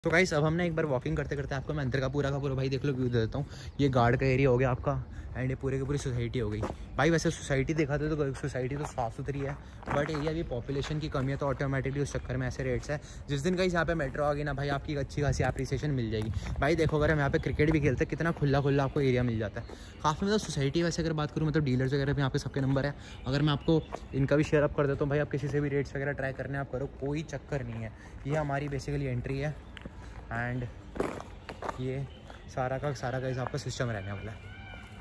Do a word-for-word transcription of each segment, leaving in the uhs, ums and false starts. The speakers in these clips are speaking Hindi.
तो गाइस अब हमने एक बार वॉकिंग करते करते आपको मैं अंदर का पूरा का पूरा भाई देख लो व्यू दे देता हूँ। ये गार्ड का एरिया हो गया आपका एंड ये पूरे की पूरी सोसाइटी हो गई। भाई वैसे सोसाइटी देखा तो, तो सोसाइटी तो साफ़ सुथरी है, बट एरिया भी पॉपुलेशन की कमी है, तो ऑटोमेटिकली उस चक्कर में ऐसे रेट्स है। जिस दिन गाइस यहाँ पे मेट्रो आ गई ना भाई, आपकी अच्छी खासी एप्रिसिएशन मिल जाएगी। भाई देखो अगर हम यहाँ पे क्रिकेट भी खेलते हैं कितना खुला खुला आपको एरिया मिल जाता है काफ़ी। मतलब सोसाइटी वैसे अगर बात करूँ मतलब डीलर्स वगैरह भी यहाँ पे सबके नंबर है। अगर मैं आपको इनका भी शेयर अप कर देता हूँ भाई, आप किसी से भी रेट्स वगैरह ट्राई करने आप करो, कोई चक्कर नहीं है। ये हमारी बेसिकली एंट्री है एंड ये सारा का सारा गाइस आपका सिस्टम रहने वाला है।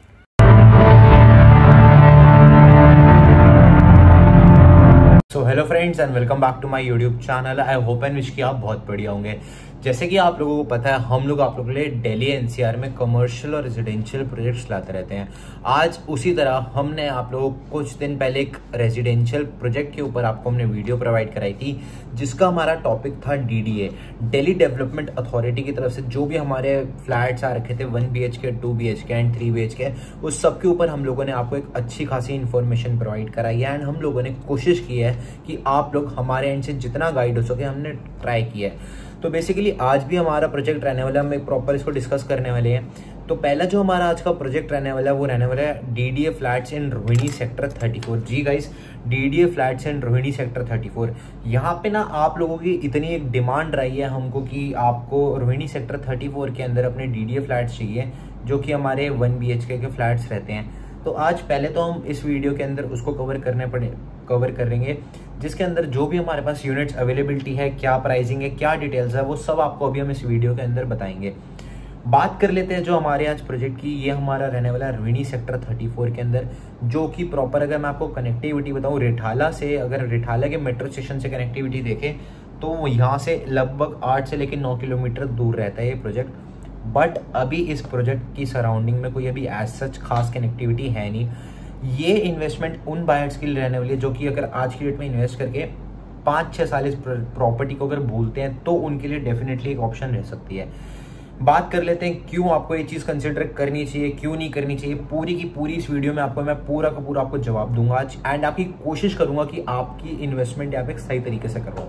So hello friends and welcome back to my YouTube channel. I hope and wish कि आप बहुत बढ़िया होंगे। जैसे कि आप लोगों को पता है, हम लोग आप लोगों के लिए दिल्ली एनसीआर में कमर्शियल और रेजिडेंशियल प्रोजेक्ट्स लाते रहते हैं। आज उसी तरह हमने आप लोगों को कुछ दिन पहले एक रेजिडेंशियल प्रोजेक्ट के ऊपर आपको हमने वीडियो प्रोवाइड कराई थी, जिसका हमारा टॉपिक था डीडीए, दिल्ली डेवलपमेंट अथॉरिटी की तरफ से जो भी हमारे फ्लैट्स आ रखे थे one B H K, two B H K and three B H K, उस सब के ऊपर हम लोगों ने आपको एक अच्छी खासी इन्फॉर्मेशन प्रोवाइड कराई है। एंड हम लोगों ने कोशिश की है कि आप लोग हमारे एंड से जितना गाइड हो सके हमने ट्राई किया है। तो बेसिकली आज भी हमारा प्रोजेक्ट रहने वाला है, हम एक प्रॉपर इसको डिस्कस करने वाले हैं। तो पहला जो हमारा आज का प्रोजेक्ट रहने वाला है वो रहने वाला है DDA flats in Rohini sector thirty four. जी guys, DDA flats in Rohini sector thirty four. यहाँ पे ना आप लोगों की इतनी एक डिमांड रही है हमको कि आपको रोहिणी सेक्टर थर्टी फोर के अंदर अपने डीडीए फ्लैट्स चाहिए, जो कि हमारे वन बी एच के के फ्लैट्स रहते हैं। तो आज पहले तो हम इस वीडियो के अंदर उसको कवर करने पड़े कवर करेंगे, जिसके अंदर जो भी हमारे पास यूनिट्स अवेलेबिलिटी है, क्या प्राइसिंग है, क्या डिटेल्स है, वो सब आपको अभी हम इस वीडियो के अंदर बताएंगे। बात कर लेते हैं जो हमारे आज प्रोजेक्ट की। ये हमारा रहने वाला है रोहिणी सेक्टर थर्टी फोर के अंदर, जो कि प्रॉपर अगर मैं आपको कनेक्टिविटी बताऊं, रिठाला से, अगर रिठाला के मेट्रो स्टेशन से कनेक्टिविटी देखें तो यहाँ से लगभग आठ से लेकर नौ किलोमीटर दूर रहता है ये प्रोजेक्ट। बट अभी इस प्रोजेक्ट की सराउंडिंग में कोई अभी एज सच खास कनेक्टिविटी है नहीं। ये इन्वेस्टमेंट उन बायर्स के लिए रहने वाली है जो कि अगर आज की डेट में इन्वेस्ट करके पाँच छः साल इस प्रॉपर्टी को अगर भूलते हैं तो उनके लिए डेफिनेटली एक ऑप्शन रह सकती है। बात कर लेते हैं क्यों आपको ये चीज़ कंसिडर करनी चाहिए, क्यों नहीं करनी चाहिए। पूरी की पूरी इस वीडियो में आपको मैं पूरा का पूरा आपको जवाब दूंगा आज, एंड आपकी कोशिश करूंगा कि आपकी इन्वेस्टमेंट यहाँ पे सही तरीके से करवाऊँ।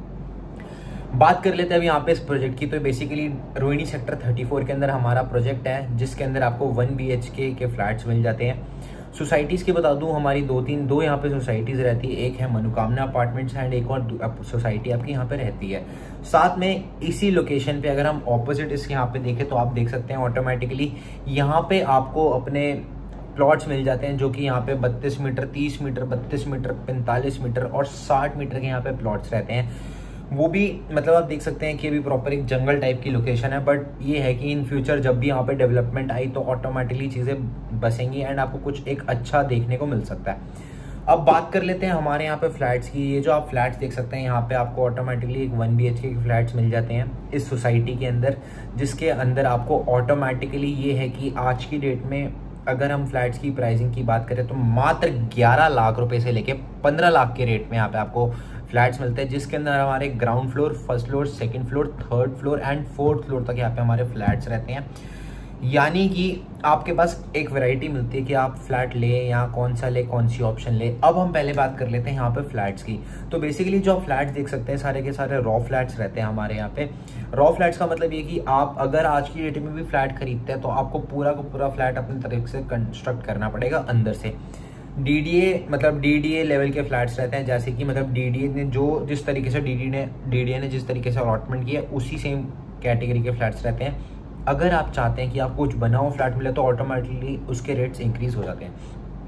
बात कर लेते हैं अभी यहाँ पे इस प्रोजेक्ट की। तो basically Rohini sector thirty four के अंदर हमारा प्रोजेक्ट है, जिसके अंदर आपको वन बी एच के के फ्लैट्स मिल जाते हैं। सोसाइटीज़ की बता दूं, हमारी दो तीन दो यहाँ पे सोसाइटीज़ रहती है। एक है मनोकामना अपार्टमेंट्स एंड एक और सोसाइटी आपकी यहाँ पे रहती है। साथ में इसी लोकेशन पे अगर हम ऑपोजिट इसके यहाँ पे देखें तो आप देख सकते हैं ऑटोमेटिकली यहाँ पे आपको अपने प्लॉट्स मिल जाते हैं, जो कि यहाँ पे बत्तीस मीटर, तीस मीटर, बत्तीस मीटर, पैंतालीस मीटर और साठ मीटर के यहाँ पे प्लॉट्स रहते हैं। वो भी मतलब आप देख सकते हैं कि अभी प्रॉपर एक जंगल टाइप की लोकेशन है, बट ये है कि इन फ्यूचर जब भी यहाँ पे डेवलपमेंट आई तो ऑटोमेटिकली चीज़ें बसेंगी एंड आपको कुछ एक अच्छा देखने को मिल सकता है। अब बात कर लेते हैं हमारे यहाँ पे फ्लैट्स की। ये जो आप फ्लैट्स देख सकते हैं यहाँ पे आपको ऑटोमेटिकली एक one B H K flats मिल जाते हैं इस सोसाइटी के अंदर, जिसके अंदर आपको ऑटोमेटिकली ये है कि आज की डेट में अगर हम फ्लैट्स की प्राइसिंग की बात करें तो मात्र ग्यारह लाख रुपए से लेके पंद्रह लाख के रेट में यहाँ पे आपको फ्लैट्स मिलते हैं, जिसके अंदर हमारे ground floor, first floor, second floor, third floor and fourth floor तक यहाँ पे हमारे फ्लैट्स रहते हैं। यानी कि आपके पास एक वैरायटी मिलती है कि आप फ्लैट ले या कौन सा ले, कौन सी ऑप्शन ले। अब हम पहले बात कर लेते हैं यहाँ पे फ्लैट्स की। तो बेसिकली जो आप फ्लैट्स देख सकते हैं सारे के सारे रॉ फ्लैट्स रहते हैं हमारे यहाँ पे। रॉ फ्लैट्स का मतलब ये कि आप अगर आज की डेट में भी फ्लैट खरीदते हैं तो आपको पूरा का पूरा फ्लैट अपनी तरफ से कंस्ट्रक्ट करना पड़ेगा अंदर से। डीडीए मतलब डीडीए लेवल के फ्लैट्स रहते हैं, जैसे कि मतलब डीडीए ने जो जिस तरीके से डीडीए ने डीडीए ने जिस तरीके से अलॉटमेंट किया उसी सेम कैटेगरी के फ्लैट्स रहते हैं। अगर आप चाहते हैं कि आपको कुछ बना हुआ फ्लैट मिले तो ऑटोमेटिकली उसके रेट्स इंक्रीज हो जाते हैं।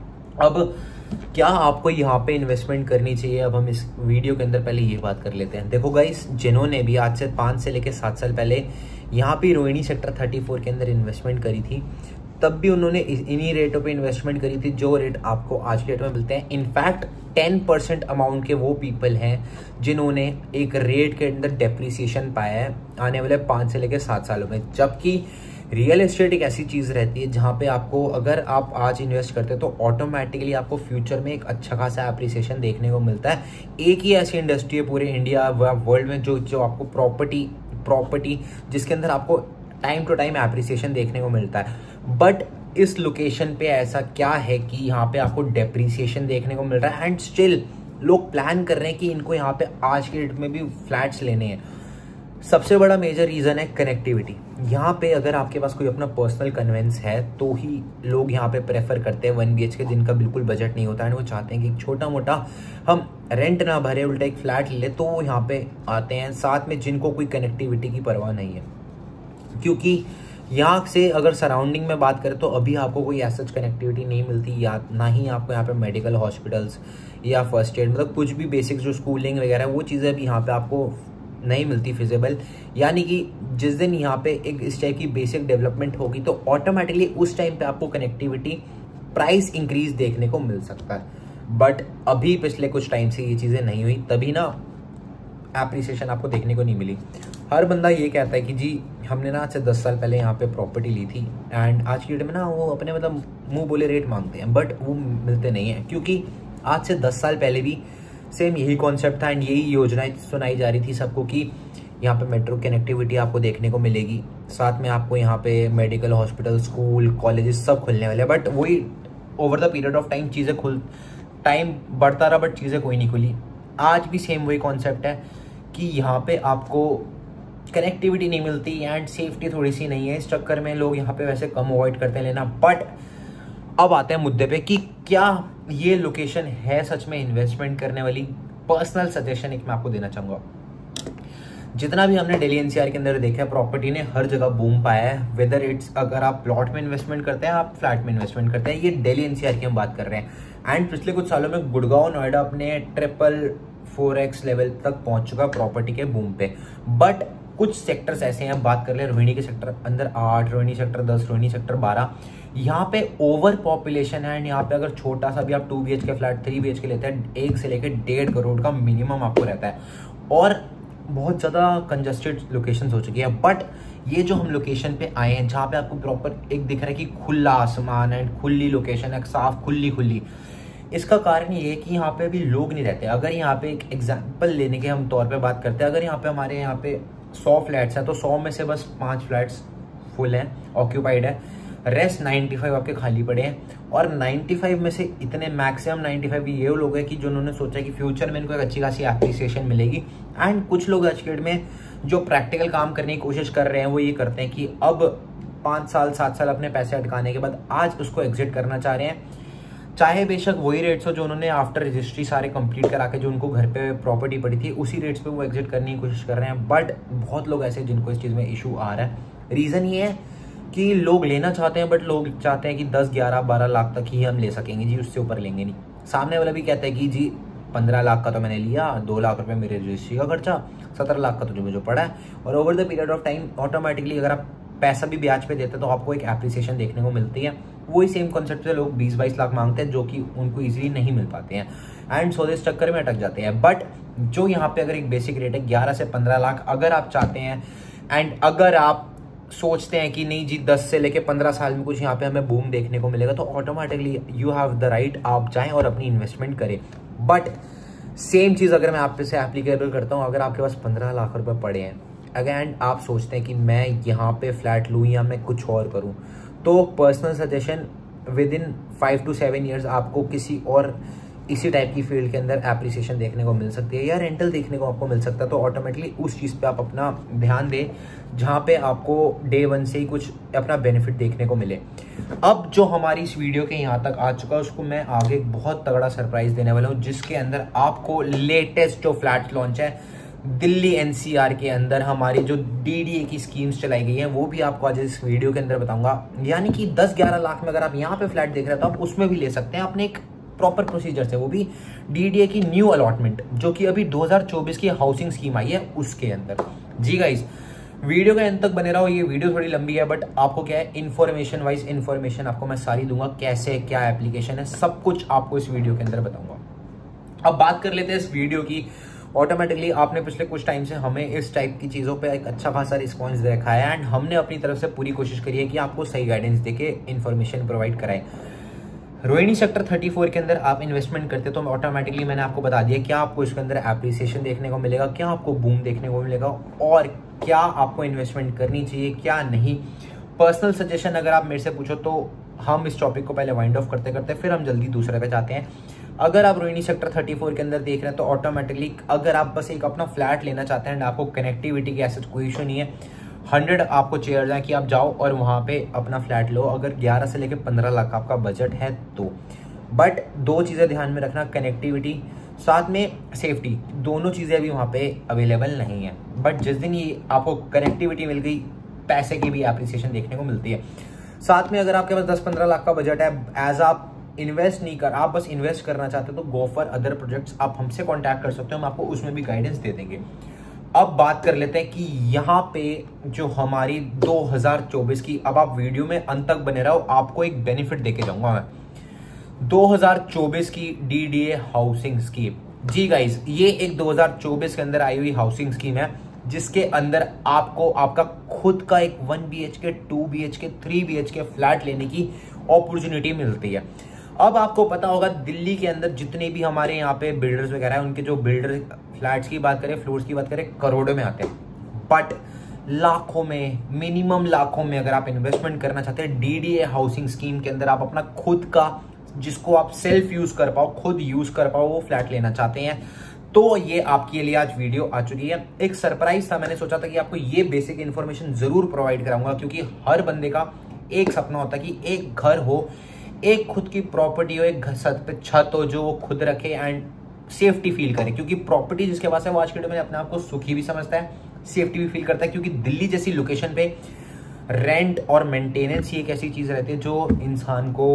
अब क्या आपको यहाँ पे इन्वेस्टमेंट करनी चाहिए, अब हम इस वीडियो के अंदर पहले ये बात कर लेते हैं। देखो गाइस, जिन्होंने भी आज से पाँच से लेकर सात साल पहले यहाँ पे रोहिणी सेक्टर थर्टी फोर के अंदर इन्वेस्टमेंट करी थी, तब भी उन्होंने इन्हीं रेटों पे इन्वेस्टमेंट करी थी जो रेट आपको आज के डेट में मिलते हैं। इनफैक्ट टेन परसेंट अमाउंट के वो पीपल हैं जिन्होंने एक रेट के अंदर डेप्रिसिएशन पाया है आने वाले पाँच से लेकर सात सालों में। जबकि रियल एस्टेट एक ऐसी चीज़ रहती है जहाँ पे आपको अगर आप आज इन्वेस्ट करते हैं तो ऑटोमेटिकली आपको फ्यूचर में एक अच्छा खासा एप्रिसिएशन देखने को मिलता है। एक ही ऐसी इंडस्ट्री है पूरे इंडिया व वर्ल्ड में जो जो आपको प्रॉपर्टी प्रॉपर्टी जिसके अंदर आपको टाइम टू टाइम एप्रिसिएशन देखने को मिलता है। बट इस लोकेशन पे ऐसा क्या है कि यहाँ पे आपको डेप्रिसिएशन देखने को मिल रहा है एंड स्टिल लोग प्लान कर रहे हैं कि इनको यहाँ पे आज के डेट में भी फ्लैट्स लेने हैं। सबसे बड़ा मेजर रीज़न है कनेक्टिविटी। यहाँ पे अगर आपके पास कोई अपना पर्सनल कन्वेंस है तो ही लोग यहाँ पे प्रेफर करते हैं वन बी एच के, जिनका बिल्कुल बजट नहीं होता है, वो चाहते हैं कि छोटा मोटा हम रेंट ना भरे, उल्टा एक फ्लैट ले, तो वो यहाँ पे आते हैं। साथ में जिनको कोई कनेक्टिविटी की परवाह नहीं है, क्योंकि यहाँ से अगर सराउंडिंग में बात करें तो अभी आपको कोई ऐसा कनेक्टिविटी नहीं मिलती, या ना ही आपको यहाँ पे मेडिकल हॉस्पिटल्स या फर्स्ट एड, मतलब कुछ भी बेसिक जो स्कूलिंग वगैरह वो चीज़ें भी यहाँ पे आपको नहीं मिलती फिजिबल। यानी कि जिस दिन यहाँ पे एक इस टाइप की बेसिक डेवलपमेंट होगी तो ऑटोमेटिकली उस टाइम पे आपको कनेक्टिविटी प्राइस इंक्रीज देखने को मिल सकता है। बट अभी पिछले कुछ टाइम से ये चीज़ें नहीं हुई, तभी ना एप्रिसिएशन आपको देखने को नहीं मिली। हर बंदा ये कहता है कि जी हमने ना आज से दस साल पहले यहाँ पे प्रॉपर्टी ली थी, एंड आज की डेट में ना वो अपने मतलब मुंह बोले रेट मांगते हैं, बट वो मिलते नहीं हैं, क्योंकि आज से दस साल पहले भी सेम यही कॉन्सेप्ट था एंड यही योजनाएं सुनाई जा रही थी सबको कि यहाँ पे मेट्रो कनेक्टिविटी आपको देखने को मिलेगी, साथ में आपको यहाँ पे मेडिकल हॉस्पिटल, स्कूल, कॉलेजेस सब खुलने वाले। बट वही over the period of time चीज़ें खुल टाइम बढ़ता रहा, बट चीज़ें कोई नहीं खुली। आज भी सेम वही कॉन्सेप्ट है कि यहाँ पे आपको कनेक्टिविटी नहीं मिलती एंड सेफ्टी थोड़ी सी नहीं है, इस चक्कर में लोग यहाँ पे वैसे कम अवॉइड करते हैं लेना। बट अब आते हैं मुद्दे पे कि क्या ये लोकेशन है सच में इन्वेस्टमेंट करने वाली। पर्सनल सजेशन एक मैं आपको देना चाहूँगा, जितना भी हमने दिल्ली एन सी आर के अंदर देखा है, प्रॉपर्टी ने हर जगह बूम पाया है। वेदर इट्स अगर आप प्लॉट में इन्वेस्टमेंट करते हैं, आप फ्लैट में इन्वेस्टमेंट करते हैं, ये दिल्ली एन सी आर की हम बात कर रहे हैं। एंड पिछले कुछ सालों में गुड़गांव, नोएडा अपने ट्रिपल फोर एक्स लेवल तक पहुंच चुका प्रॉपर्टी के बूम पे। बट कुछ सेक्टर्स ऐसे हैं, बात कर ले रोहिणी के सेक्टर अंदर आठ, रोहिणी सेक्टर दस, रोहिणी सेक्टर बारह, यहाँ पे ओवर पॉपुलेशन है। एंड यहाँ पे अगर छोटा सा भी आप two B H K flat, three B H K लेते हैं, एक से लेकर डेढ़ करोड़ का मिनिमम आपको रहता है, और बहुत ज़्यादा कंजस्टेड लोकेशंस हो चुकी है। बट ये जो हम लोकेशन पे आए हैं, जहाँ पे आपको प्रॉपर एक दिख रहा है कि खुला आसमान एंड खुली लोकेशन है, साफ खुली खुली, इसका कारण ये है कि यहाँ पे अभी लोग नहीं रहते। अगर यहाँ पे एक एग्जाम्पल लेने के हम तौर पे बात करते हैं, अगर यहाँ पे हमारे यहाँ पे सौ फ्लैट्स हैं तो सौ में से बस पाँच फ्लैट्स फुल हैं, ऑक्यूपाइड है, रेस्ट पचानवे आपके खाली पड़े हैं। और पचानवे में से इतने मैक्सिमम पचानवे ये लोग हैं कि जिन्होंने सोचा कि फ्यूचर में इनको एक अच्छी खासी एप्रिसिएशन मिलेगी। एंड कुछ लोग आज के डेट में जो प्रैक्टिकल काम करने की कोशिश कर रहे हैं वो ये करते हैं कि अब पाँच साल सात साल अपने पैसे अटकाने के बाद आज उसको एग्जिट करना चाह रहे हैं, चाहे बेशक वही रेट्स हो जो उन्होंने आफ्टर रजिस्ट्री सारे कंप्लीट करा के जो उनको घर पे प्रॉपर्टी पड़ी थी उसी रेट्स पे वो एग्जिट करने की कोशिश कर रहे हैं। बट बहुत लोग ऐसे जिनको इस चीज़ में इशू आ रहा है। रीज़न ये है कि लोग लेना चाहते हैं, बट लोग चाहते हैं कि दस ग्यारह बारह लाख तक ही हम ले सकेंगे जी, उससे ऊपर लेंगे नहीं। सामने वाला भी कहता है कि जी पंद्रह लाख का तो मैंने लिया, दो लाख रुपए मेरे रजिस्ट्री का खर्चा, सत्रह लाख का तो जो मुझे पड़ा है। और over the period of time automatically अगर आप पैसा भी ब्याज पे देते हैं तो आपको एक एप्रिसिएशन देखने को मिलती है। वही सेम कॉन्सेप्ट से लोग बीस बाईस लाख मांगते हैं, जो कि उनको इजीली नहीं मिल पाते हैं एंड सो इस चक्कर में अटक जाते हैं। बट जो यहाँ पे अगर एक बेसिक रेट है ग्यारह से पंद्रह लाख, अगर आप चाहते हैं एंड अगर आप सोचते हैं कि नहीं जी दस से लेके पंद्रह साल में कुछ यहाँ पे हमें बूम देखने को मिलेगा, तो automatically you have the right, आप जाएं और अपनी इन्वेस्टमेंट करें। बट सेम चीज़ अगर मैं आप पे से एप्लीकेबल करता हूँ, अगर आपके पास पंद्रह लाख रुपए पड़े हैं, अगेन आप सोचते हैं कि मैं यहाँ पे फ्लैट लूँ या मैं कुछ और करूँ, तो personal suggestion within five to seven years आपको किसी और इसी टाइप की फील्ड के अंदर एप्रिसिएशन देखने को मिल सकती है या रेंटल देखने को आपको मिल सकता है। तो ऑटोमेटिकली उस चीज़ पे आप अपना ध्यान दें जहाँ पे आपको डे वन से ही कुछ अपना बेनिफिट देखने को मिले। अब जो हमारी इस वीडियो के यहाँ तक आ चुका है उसको मैं आगे एक बहुत तगड़ा सरप्राइज देने वाला हूँ, जिसके अंदर आपको लेटेस्ट जो फ्लैट लॉन्च है दिल्ली एन सी आर के अंदर, हमारी जो डी डी ए की स्कीम्स चलाई गई हैं वो भी आपको आज इस वीडियो के अंदर बताऊंगा। यानी कि दस ग्यारह लाख में अगर आप यहाँ पे फ्लैट देख रहे हो तो आप उसमें भी ले सकते हैं अपने एक प्रॉपर प्रोसीजर से, वो भी डी डी ए की न्यू अलॉटमेंट जो कि अभी दो हज़ार चौबीस की हाउसिंग स्कीम आई है उसके अंदर। जी गाइस, वीडियो के अंत तक बने रहो। ये वीडियो थोड़ी लंबी है बट आपको क्या है इन्फॉर्मेशन वाइज इन्फॉर्मेशन आपको मैं सारी दूंगा, कैसे क्या एप्लीकेशन है सब कुछ आपको इस वीडियो के अंदर बताऊंगा। अब बात कर लेते हैं इस वीडियो की। ऑटोमेटिकली आपने पिछले कुछ टाइम से हमें इस टाइप की चीज़ों पे एक अच्छा खासा रिस्पॉन्स देखा है एंड हमने अपनी तरफ से पूरी कोशिश करी है कि आपको सही गाइडेंस देके इन्फॉर्मेशन प्रोवाइड कराएं। रोहिणी सेक्टर चौंतीस के अंदर आप इन्वेस्टमेंट करते तो ऑटोमेटिकली मैंने आपको बता दिया क्या आपको इसके अंदर एप्रिसिएशन देखने को मिलेगा, क्या आपको बूम देखने को मिलेगा और क्या आपको इन्वेस्टमेंट करनी चाहिए क्या नहीं। पर्सनल सजेशन अगर आप मेरे से पूछो तो हम इस टॉपिक को पहले वाइंड ऑफ करते करते फिर हम जल्दी दूसरे पे जाते हैं। अगर आप रोहिणी सेक्टर थर्टी फोर के अंदर देख रहे हैं तो ऑटोमेटिकली अगर आप बस एक अपना फ्लैट लेना चाहते हैं, आपको कनेक्टिविटी की ऐसा कोई इशू नहीं है, हंड्रेड आपको चेयर हैं कि आप जाओ और वहाँ पे अपना फ्लैट लो, अगर ग्यारह से लेकर पंद्रह लाख आपका बजट है तो। बट दो चीज़ें ध्यान में रखना, कनेक्टिविटी साथ में सेफ्टी, दोनों चीज़ें अभी वहाँ पे अवेलेबल नहीं है। बट जिस दिन ये आपको कनेक्टिविटी मिल गई, पैसे की भी एप्रिसिएशन देखने को मिलती है। साथ में अगर आपके पास दस पंद्रह लाख का बजट है, एज आप इन्वेस्ट नहीं कर, आप बस इन्वेस्ट करना चाहते हो तो गो फॉर अदर प्रोजेक्ट्स, आप हमसे कांटेक्ट कर सकते हो, हम आपको उसमें भी गाइडेंस दे देंगे। अब बात कर लेते हैं कि यहाँ पे जो हमारी दो हज़ार चौबीस की, अब आप वीडियो में अंत तक बने रहो, आपको एक बेनिफिट देके जाऊंगा मैं। दो हज़ार चौबीस की डीडीए हाउसिंग स्कीम, जी गाइस, ये एक दो हज़ार चौबीस के अंदर आई हुई हाउसिंग स्कीम है जिसके अंदर आपको आपका खुद का एक one B H K, two B H K, three B H K flat लेने की अपॉर्चुनिटी मिलती है। अब आपको पता होगा दिल्ली के अंदर जितने भी हमारे यहाँ पे बिल्डर्स वगैरह हैं, उनके जो बिल्डर फ्लैट्स की बात करें, फ्लोर्स की बात करें, करोड़ों में आते हैं। बट लाखों में, मिनिमम लाखों में अगर आप इन्वेस्टमेंट करना चाहते हैं डीडीए हाउसिंग स्कीम के अंदर, आप अपना खुद का, जिसको आप सेल्फ यूज कर पाओ, खुद यूज कर पाओ, वो फ्लैट लेना चाहते हैं, तो ये आपके लिए आज वीडियो आ चुकी है। एक सरप्राइज था, मैंने सोचा था कि आपको ये बेसिक इन्फॉर्मेशन जरूर प्रोवाइड कराऊंगा, क्योंकि हर बंदे का एक सपना होता है कि एक घर हो, एक खुद की प्रॉपर्टी हो, एक छत पे छत हो जो वो खुद रखे एंड सेफ्टी फील करे, क्योंकि प्रॉपर्टी जिसके पास है वो आज के डेट में अपने आप को सुखी भी समझता है, सेफ्टी भी फील करता है, क्योंकि दिल्ली जैसी लोकेशन पे रेंट और मेंटेनेंस ही एक ऐसी चीज रहती है जो इंसान को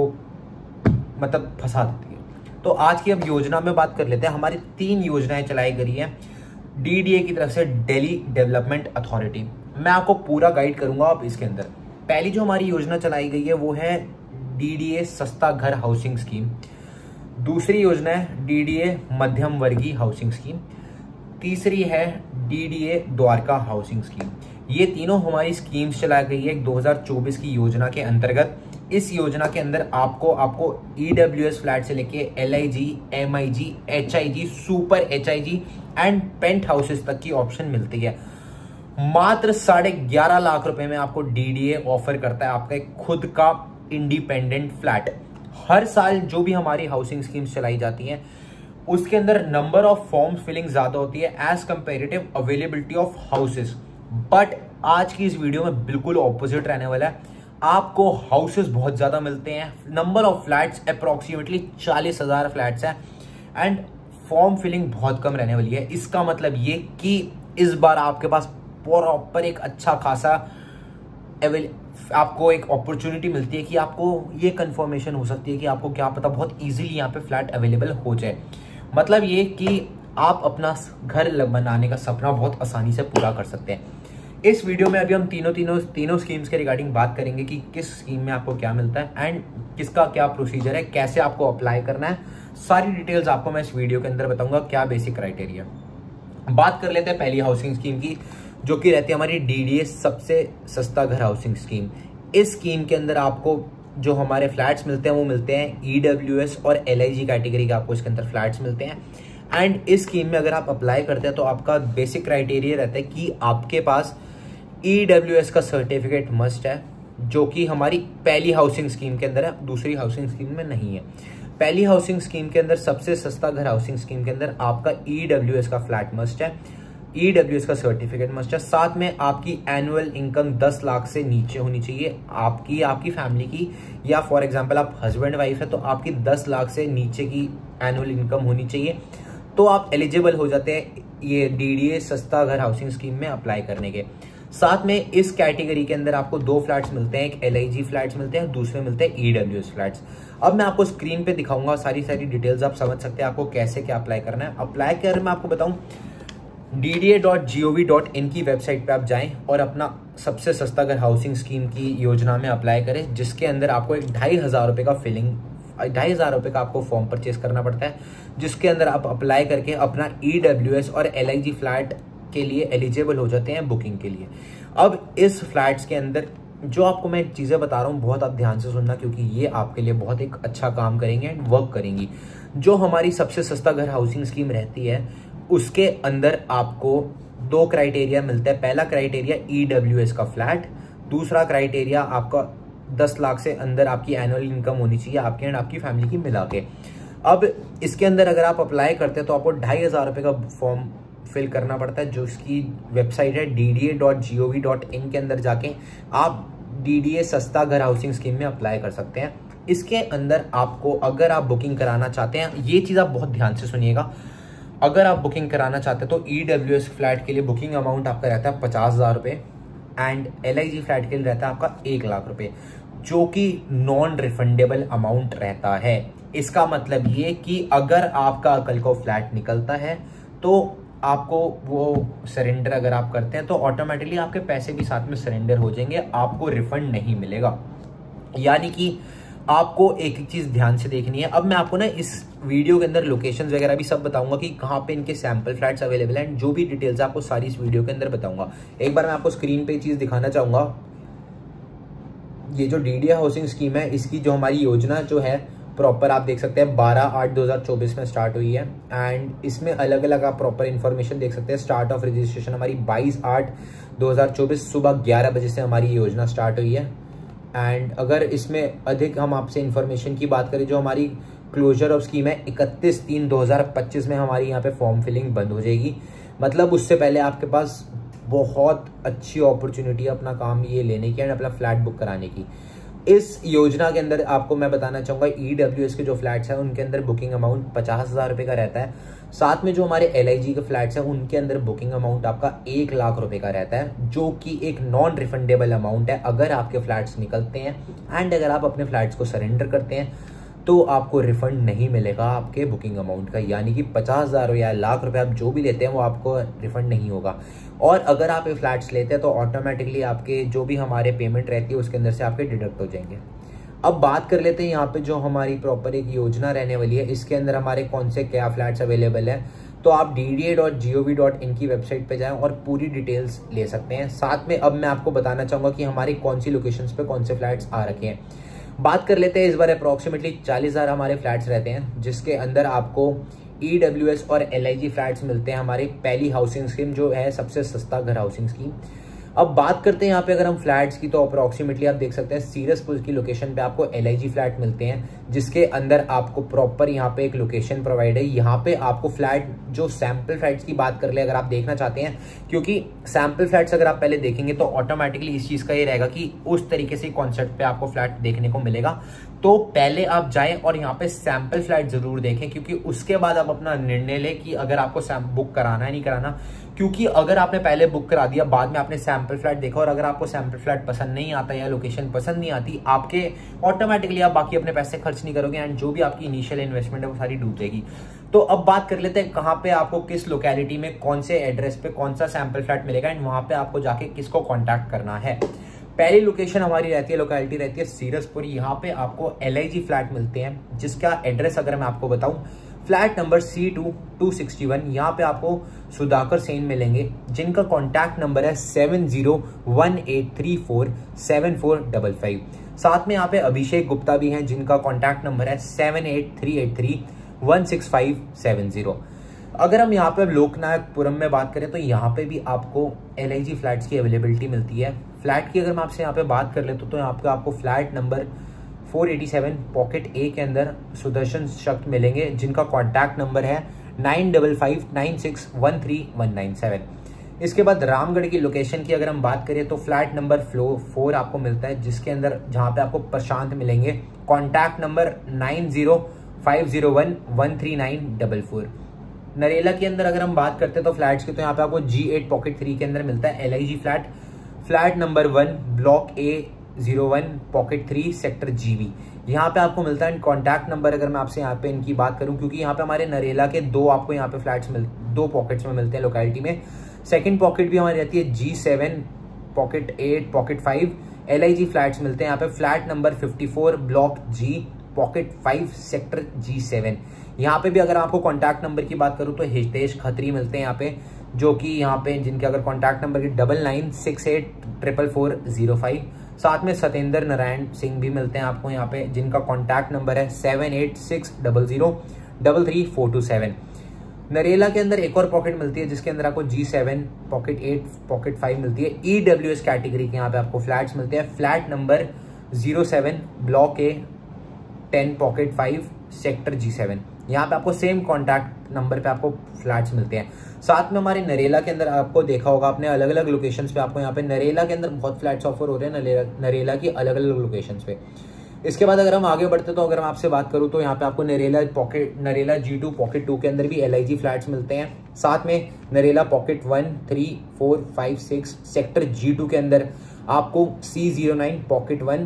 मतलब फंसा देती है। तो आज की अब योजना में बात कर लेते हैं। हमारी तीन योजनाएं चलाई गई हैं डीडीए की तरफ से, दिल्ली डेवलपमेंट अथॉरिटी। मैं आपको पूरा गाइड करूंगा आप इसके अंदर। पहली जो हमारी योजना चलाई गई है वो है डीडीए सस्ता घर हाउसिंग स्कीम। दूसरी योजना है डीडीए मध्यम वर्गीय हाउसिंग स्कीम। तीसरी है डीडीए द्वारका हाउसिंग स्कीम। ये तीनों हमारी स्कीम्स चलाई गई है दो हज़ार चौबीस की योजना के अंतर्गत। इस योजना के अंदर आपको आपको ईडब्ल्यूएस फ्लैट से लेके LIG, MIG, HIG, super HIG and penthouses तक की ऑप्शन मिलती है। मात्र साढ़े ग्यारह लाख रुपए में आपको डीडीए ऑफर करता है आपका एक खुद का इंडिपेंडेंट फ्लैट। हर साल जो भी हमारी हाउसिंग स्कीम्स चलाई जाती हैं उसके अंदर नंबर ऑफ फॉर्म फिलिंग ज्यादा होती है as comparative availability of houses. But आज की इस वीडियो में बिल्कुल ऑपोजिट रहने वाला है। आपको हाउसेस बहुत ज्यादा मिलते हैं, नंबर ऑफ फ्लैट्स अप्रोक्सीमेटली चालीस हजार फ्लैट्स है एंड फॉर्म फिलिंग बहुत कम रहने वाली है। इसका मतलब ये कि इस बार आपके पास प्रॉपर एक अच्छा खासा आपको एक अपॉर्चुनिटी मिलती है कि आपको ये कंफर्मेशन हो सकती है कि आपको क्या पता बहुत इजीली यहाँ पे फ्लैट अवेलेबल हो जाए। मतलब ये कि आप अपना घर बनाने का सपना बहुत आसानी से पूरा कर सकते हैं। इस वीडियो में अभी हम तीनों तीनों तीनों स्कीम्स के रिगार्डिंग बात करेंगे कि किस स्कीम में आपको क्या मिलता है एंड किसका क्या प्रोसीजर है, कैसे आपको अप्लाई करना है। सारी डिटेल्स आपको मैं इस वीडियो के अंदर बताऊंगा, क्या बेसिक क्राइटेरिया। बात कर लेते हैं पहली हाउसिंग स्कीम की, जो कि रहती है हमारी डीडीए सबसे सस्ता घर हाउसिंग स्कीम। इस स्कीम के अंदर आपको जो हमारे फ्लैट्स मिलते हैं वो मिलते हैं ईडब्ल्यूएस और एलआईजी कैटेगरी के, आपको इसके अंदर फ्लैट्स मिलते हैं। एंड इस स्कीम में अगर आप अप्लाई करते हैं तो आपका बेसिक क्राइटेरिया रहता है कि आपके पास ईडब्ल्यूएस का सर्टिफिकेट मस्ट है, जो कि हमारी पहली हाउसिंग स्कीम के अंदर है, दूसरी हाउसिंग स्कीम में नहीं है। पहली हाउसिंग स्कीम के अंदर सबसे सस्ता घर हाउसिंग स्कीम के अंदर आपका ईडब्ल्यूएस का फ्लैट मस्ट है, ईडब्ल्यूएस का सर्टिफिकेट मस्ट है। साथ में आपकी एनुअल इनकम दस लाख से नीचे होनी चाहिए, आपकी आपकी फैमिली की, या फॉर एग्जांपल आप हस्बैंड वाइफ है तो आपकी दस लाख से नीचे की एनुअल इनकम होनी चाहिए, तो आप एलिजिबल हो जाते हैं ये डीडीए सस्ता घर हाउसिंग स्कीम में अप्लाई करने के। साथ में इस कैटेगरी के अंदर आपको दो फ्लैट्स मिलते हैं, एक एलआईजी फ्लैट्स मिलते हैं, दूसरे मिलते हैं ईडब्ल्यूएस फ्लैट्स। अब मैं आपको स्क्रीन पे दिखाऊंगा सारी सारी डिटेल्स, आप समझ सकते हैं आपको कैसे क्या अप्लाई करना है। अप्लाई कर मैं आपको बताऊं, D D A dot G O V dot in की वेबसाइट पे आप जाएं और अपना सबसे सस्ता घर हाउसिंग स्कीम की योजना में अप्लाई करें, जिसके अंदर आपको एक ढाई हजार रुपए का फिलिंग ढाई हजार रुपए का आपको फॉर्म परचेज करना पड़ता है, जिसके अंदर आप अप्लाई करके अपना ईडब्ल्यूएस और एलआईजी फ्लैट के लिए एलिजिबल हो जाते हैं बुकिंग के लिए। अब इस फ्लैट्स के अंदर जो आपको मैं चीजें बता रहा हूँ बहुत आप ध्यान से सुनना, क्योंकि ये आपके लिए बहुत एक अच्छा काम करेंगे एंड वर्क करेंगी। जो हमारी सबसे सस्ता घर हाउसिंग स्कीम रहती है उसके अंदर आपको दो क्राइटेरिया मिलते हैं। पहला क्राइटेरिया ईडब्ल्यूएस का फ्लैट, दूसरा क्राइटेरिया आपका दस लाख से अंदर आपकी एनुअल इनकम होनी चाहिए आपके एंड आपकी फैमिली की मिला के। अब इसके अंदर अगर आप अप्लाई करते हैं तो आपको ढाई हज़ार रुपये का फॉर्म फिल करना पड़ता है, जो इसकी वेबसाइट है D D A dot G O V dot in के अंदर जाके आप डी डी ए सस्ता घर हाउसिंग स्कीम में अप्लाई कर सकते हैं। इसके अंदर आपको अगर आप बुकिंग कराना चाहते हैं, ये चीज़ आप बहुत ध्यान से सुनिएगा, अगर आप बुकिंग कराना चाहते हैं तो ई डब्ल्यू एस फ्लैट के लिए बुकिंग अमाउंट आपका रहता है पचास हज़ार रुपये and L I G flat के लिए रहता है आपका एक लाख रुपये, जो कि नॉन रिफंडेबल अमाउंट रहता है। इसका मतलब ये कि अगर आपका कल को फ्लैट निकलता है तो आपको वो सरेंडर अगर आप करते हैं तो ऑटोमेटिकली आपके पैसे भी साथ में सरेंडर हो जाएंगे, आपको रिफंड नहीं मिलेगा। यानी कि आपको एक एक चीज ध्यान से देखनी है। अब मैं आपको ना इस वीडियो के अंदर लोकेशंस वगैरह भी सब बताऊंगा कि कहाँ पे इनके सैंपल फ्लैट्स अवेलेबल हैं, जो भी डिटेल्स आपको सारी इस वीडियो के अंदर बताऊंगा। एक बार मैं आपको स्क्रीन पे चीज दिखाना चाहूंगा, ये जो D D A housing scheme है इसकी जो हमारी योजना जो है प्रॉपर आप देख सकते हैं बारह आठ दो हज़ार चौबीस में स्टार्ट हुई है एंड इसमें अलग अलग आप प्रॉपर इन्फॉर्मेशन देख सकते हैं। स्टार्ट ऑफ रजिस्ट्रेशन हमारी बाईस आठ दो हज़ार चौबीस सुबह ग्यारह बजे से हमारी योजना स्टार्ट हुई है। एंड अगर इसमें अधिक हम आपसे इन्फॉर्मेशन की बात करें, जो हमारी क्लोजर ऑफ स्कीम है इकतीस तीन दो हज़ार पच्चीस में हमारी यहाँ पे फॉर्म फिलिंग बंद हो जाएगी। मतलब उससे पहले आपके पास बहुत अच्छी अपॉर्चुनिटी है अपना काम ये लेने की एंड अपना फ्लैट बुक कराने की। इस योजना के अंदर आपको मैं बताना चाहूंगा ई डब्ल्यू एस के जो फ्लैट्स हैं उनके अंदर बुकिंग अमाउंट पचास हजार रुपए का रहता है। साथ में जो हमारे एल आई जी के फ्लैट्स हैं उनके अंदर बुकिंग अमाउंट आपका एक लाख रुपए का रहता है, जो कि एक नॉन रिफंडेबल अमाउंट है अगर आपके फ्लैट्स निकलते हैं एंड अगर आप अपने फ्लैट्स को सरेंडर करते हैं तो आपको रिफंड नहीं मिलेगा आपके बुकिंग अमाउंट का। यानी कि पचास हजार या लाख रुपए आप जो भी लेते हैं वो आपको रिफंड नहीं होगा। और अगर आप ये फ्लैट्स लेते हैं तो ऑटोमेटिकली आपके जो भी हमारे पेमेंट रहती है उसके अंदर से आपके डिडक्ट हो जाएंगे। अब बात कर लेते हैं यहाँ पे जो हमारी प्रॉपर एक योजना रहने वाली है, इसके अंदर हमारे कौन से क्या फ्लैट्स अवेलेबल है। तो आप D D A dot G O V dot in की वेबसाइट पे जाएं और पूरी डिटेल्स ले सकते हैं। साथ में अब मैं आपको बताना चाहूंगा कि हमारी कौन सी लोकेशंस पे कौन से फ्लैट्स आ रखे हैं। बात कर लेते हैं, इस बार अप्रॉक्सीमेटली चालीस हजार हमारे फ्लैट्स रहते हैं, जिसके अंदर आपको ई डब्ल्यू एस और एल आई जी फ्लैट्स मिलते हैं। हमारी पहली हाउसिंग स्कीम जो है सबसे सस्ता घर हाउसिंग स्कीम। अब बात करते हैं यहाँ पे अगर हम फ्लैट्स की, तो अप्रॉक्सीमेटली आप देख सकते हैं सीरसपुर की लोकेशन पे आपको एल आई जी फ्लैट मिलते हैं, जिसके अंदर आपको प्रॉपर यहाँ पे एक लोकेशन प्रोवाइड है। यहाँ पे आपको फ्लैट जो सैंपल फ्लैट्स की बात कर ले अगर आप देखना चाहते हैं, क्योंकि सैंपल फ्लैट्स अगर आप पहले देखेंगे तो ऑटोमेटिकली इस चीज का ये रहेगा कि उस तरीके से कॉन्सेप्ट पे आपको फ्लैट देखने को मिलेगा। तो पहले आप जाएं और यहाँ पे सैंपल फ्लैट जरूर देखें, क्योंकि उसके बाद आप अपना निर्णय लें कि अगर आपको बुक कराना है नहीं कराना। क्योंकि अगर आपने पहले बुक करा दिया, बाद में आपने सैंपल फ्लैट देखा और अगर आपको सैंपल फ्लैट पसंद नहीं आता या लोकेशन पसंद नहीं आती, आपके ऑटोमेटिकली आप बाकी अपने पैसे खर्च नहीं करोगे एंड जो भी आपकी इनिशियल इन्वेस्टमेंट है वो सारी डूब जाएगी। तो अब बात कर लेते हैं कहाँ पे आपको किस लोकेलिटी में कौन से एड्रेस पे कौन सा सैंपल फ्लैट मिलेगा एंड वहां पे आपको जाके किसको कॉन्टैक्ट करना है। पहली लोकेशन हमारी रहती है, लोकेलिटी रहती है सीरसपुर। यहाँ पे आपको एल आई जी फ्लैट मिलते हैं, जिसका एड्रेस अगर मैं आपको बताऊं, flat number C two two sixty one. यहाँ पे आपको सुधाकर सेन मिलेंगे, जिनका कॉन्टैक्ट नंबर है seven zero one eight three four seven four double five. साथ में यहाँ पे अभिषेक गुप्ता भी हैं, जिनका कॉन्टैक्ट नंबर है seven eight three eight three one six five seven zero. अगर हम यहाँ पे लोकनायकपुरम में बात करें तो यहाँ पे भी आपको एल आई जी फ्लैट्स की अवेलेबिलिटी मिलती है। फ्लैट की अगर मैं आपसे यहाँ पे बात कर लेता हूँ तो यहाँ पे आपको flat number four eighty seven pocket A के अंदर सुदर्शन शक्त मिलेंगे, जिनका कॉन्टैक्ट नंबर है nine double five nine six one three one nine seven. इसके बाद रामगढ़ की लोकेशन की अगर हम बात करें तो फ्लैट नंबर फ्लो फोर आपको मिलता है, जिसके अंदर जहाँ पे आपको प्रशांत मिलेंगे, contact number nine zero five zero one one three nine double four. Narela के अंदर अगर हम बात करते हैं तो फ्लैट्स की, तो यहाँ पे आपको जी एट पॉकेट थ्री के अंदर मिलता है L I G flat, flat number one block A zero one pocket three sector GB. यहाँ पे आपको मिलता है कॉन्टैक्ट नंबर अगर मैं आपसे यहाँ पे इनकी बात करूँ, क्योंकि यहाँ पे हमारे नरेला के दो आपको यहाँ पे फ्लैट्स मिल दो पॉकेट्स में मिलते हैं लोकेलिटी में। सेकंड पॉकेट भी हमारी रहती है G seven pocket eight pocket five L I G flats मिलते हैं यहाँ पे, flat number fifty four block G pocket five sector G seven. यहाँ पे भी अगर आपको कॉन्टैक्ट नंबर की बात करूँ तो हितेश खत्री मिलते हैं यहाँ पे, जो कि यहाँ पे जिनके अगर कॉन्टैक्ट नंबर की double nine six eight triple four zero five. साथ में सत्येंद्र नारायण सिंह भी मिलते हैं आपको यहाँ पे, जिनका कॉन्टैक्ट नंबर है seven eight six double zero double three four two seven. Narela के अंदर एक और पॉकेट मिलती है, जिसके अंदर आपको G seven pocket eight pocket five मिलती है। ई डब्ल्यू एस कैटेगरी के यहाँ पे आपको फ्लैट्स मिलते हैं, flat number zero seven block A ten pocket five sector G seven. यहाँ पे आपको सेम कॉन्टैक्ट नंबर पे आपको फ्लैट्स मिलते हैं। साथ में हमारे नरेला के अंदर आपको देखा होगा आपने, अलग अलग लोकेशंस पे आपको यहाँ पे नरेला के अंदर बहुत फ्लैट्स ऑफर हो रहे हैं, नरेला नरेला की अलग अलग लोकेशंस पे। इसके बाद अगर हम आगे बढ़ते तो अगर मैं आपसे बात करूँ तो यहाँ पे आपको Narela pocket Narela G two pocket two के अंदर भी एल आई जी फ्लैट्स मिलते हैं। साथ में Narela pocket one three four five six sector G two के अंदर आपको C zero nine pocket one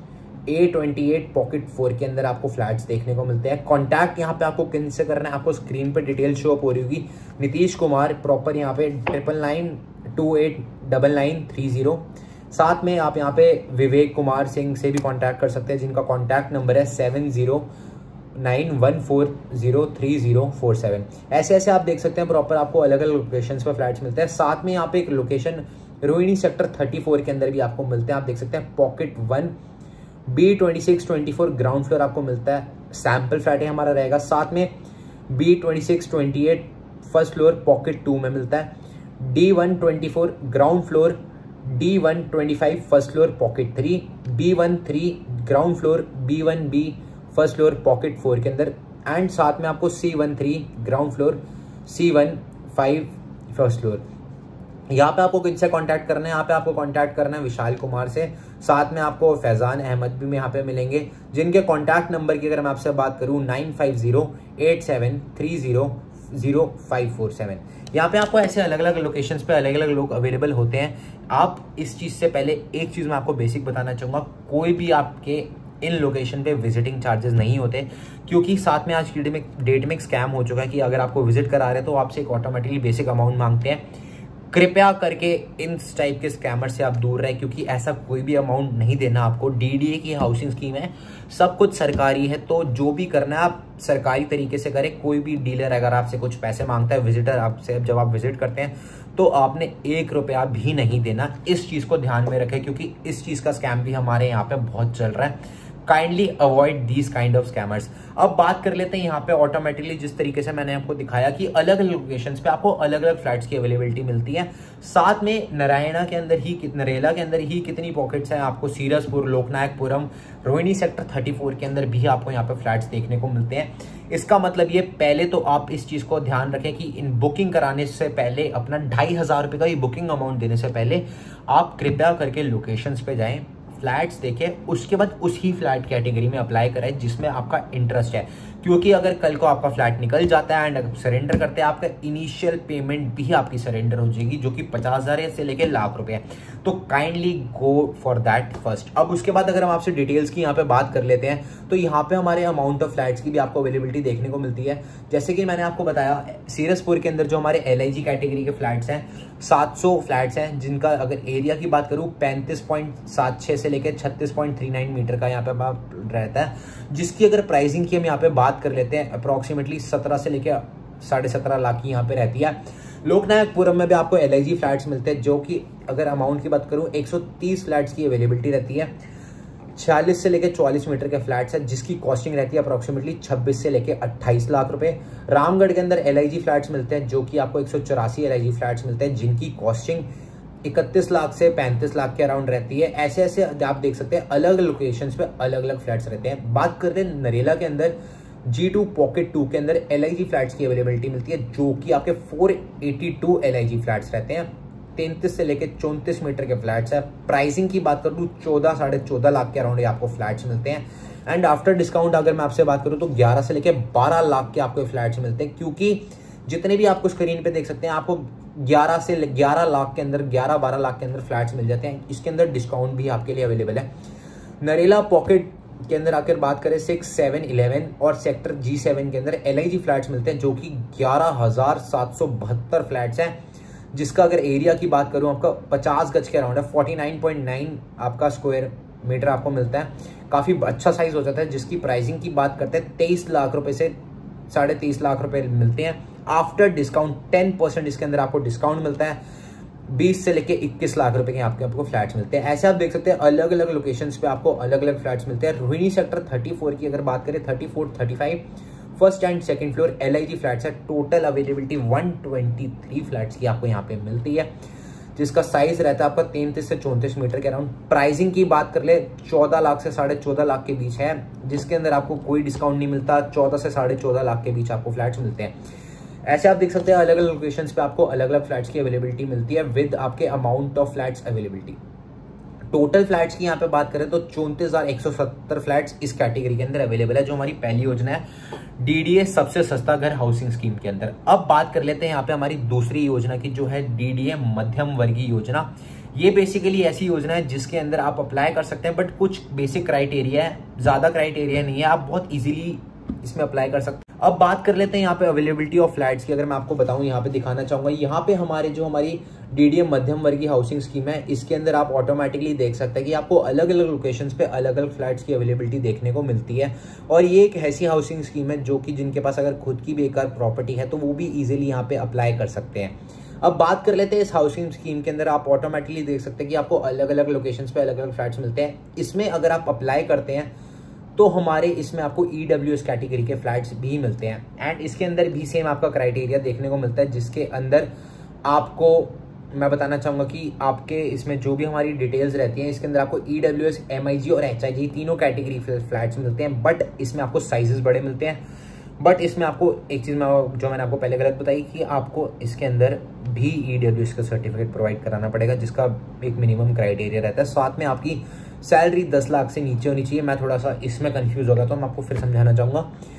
A twenty eight pocket four के अंदर आपको फ्लैट्स देखने को मिलते हैं। कॉन्टैक्ट यहाँ पे आपको किन से करना है, आपको स्क्रीन पे डिटेल शो अप हो रही होगी। नीतीश कुमार प्रॉपर यहाँ पे triple nine two eight double nine three zero. साथ में आप यहाँ पे विवेक कुमार सिंह से भी कांटेक्ट कर सकते हैं, जिनका कांटेक्ट नंबर है seven zero nine one four zero three zero four seven. ऐसे ऐसे आप देख सकते हैं प्रॉपर आपको अलग अलग लोकेशंस पे फ्लैट्स मिलते हैं। साथ में यहाँ पे एक location Rohini sector thirty four के अंदर भी आपको मिलते हैं। आप देख सकते हैं pocket one B twenty six twenty four ground floor आपको मिलता है, सैम्पल फ्लैट ही हमारा रहेगा। साथ में B twenty six twenty eight first floor pocket two में मिलता है। D one twenty four ground floor D one twenty five first floor pocket three, B one three ground floor B one B first floor pocket four के अंदर। एंड साथ में आपको C one three ground floor C one five first floor. यहाँ पे आपको किनसे कांटेक्ट करना है, यहाँ पे आपको कांटेक्ट करना है विशाल कुमार से। साथ में आपको फैजान अहमद भी यहाँ पे मिलेंगे, जिनके कांटेक्ट नंबर की अगर मैं आपसे बात करूँ nine five zero eight seven three zero zero five four seven. यहाँ पे आपको ऐसे अलग अलग लोकेशंस पे अलग अलग लोग अवेलेबल होते हैं। आप इस चीज़ से पहले एक चीज़ मैं आपको बेसिक बताना चाहूँगा, कोई भी आपके इन लोकेशन पे विजिटिंग चार्जेस नहीं होते, क्योंकि साथ में आज की डेट में डेट में स्कैम हो चुका है कि अगर आपको विजिट करा रहे हैं तो आपसे एक ऑटोमेटिकली बेसिक अमाउंट मांगते हैं। कृपया करके इन टाइप के स्कैमर से आप दूर रहें, क्योंकि ऐसा कोई भी अमाउंट नहीं देना आपको। डीडीए की हाउसिंग स्कीम है, सब कुछ सरकारी है, तो जो भी करना है आप सरकारी तरीके से करें। कोई भी डीलर अगर आपसे कुछ पैसे मांगता है, विजिटर आपसे जब आप विजिट करते हैं, तो आपने एक रुपया भी नहीं देना। इस चीज़ को ध्यान में रखें, क्योंकि इस चीज़ का स्कैम भी हमारे यहाँ पे बहुत चल रहा है। Kindly avoid these kind of scammers. अब बात कर लेते हैं यहाँ पे ऑटोमेटिकली, जिस तरीके से मैंने आपको दिखाया कि अलग अलग लोकेशंस पे आपको अलग अलग फ्लैट्स की अवेलेबिलिटी मिलती है। साथ में नारायणा के अंदर ही नरेला के अंदर ही कितनी पॉकेट्स हैं, आपको Sirsapur Loknayakpuram Rohini sector thirty four के अंदर भी आपको यहाँ पे फ्लैट्स देखने को मिलते हैं। इसका मतलब ये, पहले तो आप इस चीज़ को ध्यान रखें कि इन बुकिंग कराने से पहले, अपना ढाई हज़ार रुपये का ये बुकिंग अमाउंट देने से पहले आप कृपया करके लोकेशंस पे जाएं, फ्लैट्स देखें, उसके बाद उसी फ्लैट कैटेगरी में अप्लाई करें जिसमें आपका इंटरेस्ट है। क्योंकि अगर कल को आपका फ्लैट निकल जाता है एंड सरेंडर करते हैं, आपका इनिशियल पेमेंट भी आपकी सरेंडर हो जाएगी, जो कि पचास हजार से लेके लाख रुपए है। तो kindly go for that first. अब उसके बाद अगर हम आपसे डिटेल्स की यहाँ पे बात कर लेते हैं, तो यहाँ पे हमारे अमाउंट ऑफ फ्लैट्स की भी आपको अवेलेबिलिटी देखने को मिलती है। जैसे कि मैंने आपको बताया, सीरसपुर के अंदर जो हमारे एल आई जी कैटेगरी के फ्लैट्स हैं, सात सौ फ्लैट्स हैं, जिनका अगर एरिया की बात करूँ पैंतीस पॉइंट सात छः से लेकर छत्तीस पॉइंट थ्री नाइन मीटर का यहाँ पे रहता है, जिसकी अगर प्राइसिंग की हम यहाँ पे बात कर लेते हैं, अप्रोक्सीमेटली सत्रह से लेकर साढ़े सत्रह लाख की यहाँ पे रहती है। लोकनायकपुरम में भी आपको एल आई जी फ्लैट्स मिलते हैं, जो कि अगर अमाउंट की बात करूँ एक सौ तीस फ्लैट्स की अवेलेबिलिटी रहती है। छियालीस से लेकर चौवालीस मीटर के फ्लैट्स है, जिसकी कॉस्टिंग रहती है अप्रोक्सीमेटली छब्बीस से लेकर अट्ठाईस लाख रुपए। रामगढ़ के अंदर एल आई जी फ्लैट्स मिलते हैं, जो कि आपको एक सौ चौरासी एल आई जी फ्लैट्स मिलते हैं, जिनकी कॉस्टिंग इकतीस लाख से पैंतीस लाख के अराउंड रहती है। ऐसे ऐसे आप देख सकते हैं अलग लोकेशंस पे अलग अलग फ्लैट्स रहते हैं। बात करते हैं नरेला के अंदर, जी टू पॉकेट टू के अंदर एल आई जी फ्लैट्स की अवेलेबिलिटी मिलती है, जो कि आपके चार सौ बयासी एल आई जी फ्लैट्स रहते हैं। तैंतीस से लेकर चौंतीस मीटर के फ्लैट्स है। प्राइसिंग की बात करूँ चौदह साढ़े चौदह लाख के अराउंड आपको फ्लैट्स मिलते हैं। एंड आफ्टर डिस्काउंट अगर मैं आपसे बात करूँ तो ग्यारह से लेकर बारह लाख के आपको फ्लैट्स मिलते हैं, क्योंकि जितने भी आपको स्क्रीन पे देख सकते हैं, आपको ग्यारह से ग्यारह लाख के अंदर, ग्यारह बारह लाख के अंदर फ्लैट्स मिल जाते हैं। इसके अंदर डिस्काउंट भी आपके लिए अवेलेबल है। नरेला पॉकेट के अंदर आकर बात करें सिक्स सेवन इलेवन और सेक्टर जी सेवन के अंदर एल आई जी फ्लैट्स मिलते हैं, जो कि ग्यारह हजार सात सौ बहत्तर फ्लैट्स हैं, जिसका अगर एरिया की बात करूं आपका पचास गज के अराउंड है। फोर्टी नाइन पॉइंट नाइन आपका स्क्वायर मीटर आपको मिलता है, काफी अच्छा साइज हो जाता है। जिसकी प्राइसिंग की बात करते हैं तेईस लाख रुपए से साढ़े तेईस लाख रुपए मिलते हैं। आफ्टर डिस्काउंट टेन परसेंट इसके अंदर आपको डिस्काउंट मिलता है, बीस से लेके इक्कीस लाख रुपए के आपके आपको फ्लैट्स मिलते हैं। ऐसे आप देख सकते हैं अलग अलग लोकेशंस पे आपको अलग अलग फ्लैट्स मिलते हैं। रोहिणी सेक्टर थर्टी फोर की अगर बात करें, thirty four thirty five first and second floor L I G flats है। टोटल अवेलेबिलिटी एक सौ तेईस फ्लैट्स की आपको यहाँ पे मिलती है। जिसका साइज रहता है आपका तैंतीस से चौंतीस मीटर के अराउंड। प्राइसिंग की बात कर ले चौदह लाख से साढ़े चौदह लाख के बीच है, जिसके अंदर आपको कोई डिस्काउंट नहीं मिलता। चौदह से साढ़े चौदह लाख के बीच आपको फ्लैट्स मिलते हैं। ऐसे आप देख सकते हैं अलग अलग लोकेशंस पे आपको अलग अलग फ्लैट्स की अवेलेबिलिटी मिलती है विद आपके amount of flats availability. Total flats की यहाँ पे बात करें तो चौंतीस हजार एक सौ सत्तर फ्लैट्स इस कैटेगरी के अंदर अवेलेबल है, जो हमारी पहली योजना है डीडीए सबसे सस्ता घर हाउसिंग स्कीम के अंदर। अब बात कर लेते हैं यहाँ पे हमारी दूसरी योजना की, जो है डीडीए मध्यम वर्गीय योजना। ये बेसिकली ऐसी योजना है जिसके अंदर आप अप्लाई कर सकते हैं, बट कुछ बेसिक क्राइटेरिया है, ज्यादा क्राइटेरिया नहीं है, आप बहुत इजीली इसमें अप्लाई कर सकते हैं। अब बात कर लेते हैं यहाँ पे अवेलेबिलिटी ऑफ फ्लैट्स की। अगर मैं आपको बताऊं, यहाँ पे दिखाना चाहूंगा, यहाँ पे हमारे जो हमारी डीडीए मध्यम वर्गीय हाउसिंग स्कीम है, इसके अंदर आप ऑटोमेटिकली देख सकते हैं कि आपको अलग अलग लोकेशंस पे अलग अलग फ्लैट्स की अवेलेबिलिटी देखने को मिलती है। और ये एक ऐसी हाउसिंग स्कीम है जो कि जिनके पास अगर खुद की भी एक प्रॉपर्टी है तो वो भी इजिली यहाँ पे अप्लाई कर सकते हैं। अब बात कर लेते हैं इस हाउसिंग स्कीम के अंदर, आप ऑटोमेटिकली देख सकते हैं कि आपको अलग अलग लोकेशंस पे अलग अलग फ्लैट्स मिलते हैं। इसमें अगर आप अप्लाई करते हैं तो हमारे इसमें आपको ईडब्ल्यूएस कैटेगरी के फ्लैट्स भी मिलते हैं। एंड इसके अंदर भी सेम आपका क्राइटेरिया देखने को मिलता है, जिसके अंदर आपको मैं बताना चाहूंगा कि आपके इसमें जो भी हमारी डिटेल्स रहती हैं, इसके अंदर आपको ईडब्ल्यूएस, एमआईजी और एचआईजी तीनों कैटेगरी फ्लैट्स मिलते हैं। बट इसमें आपको साइजेस बड़े मिलते हैं। बट इसमें आपको एक चीज मैं जो मैंने आपको पहले गलत बताई कि आपको इसके अंदर भी ईडब्ल्यूएस का सर्टिफिकेट प्रोवाइड कराना पड़ेगा, जिसका एक मिनिमम क्राइटेरिया रहता है। साथ में आपकी सैलरी दस लाख से नीचे होनी चाहिए। मैं थोड़ा सा इसमें कंफ्यूज हो गया तो मैं आपको फिर समझाना चाहूंगा।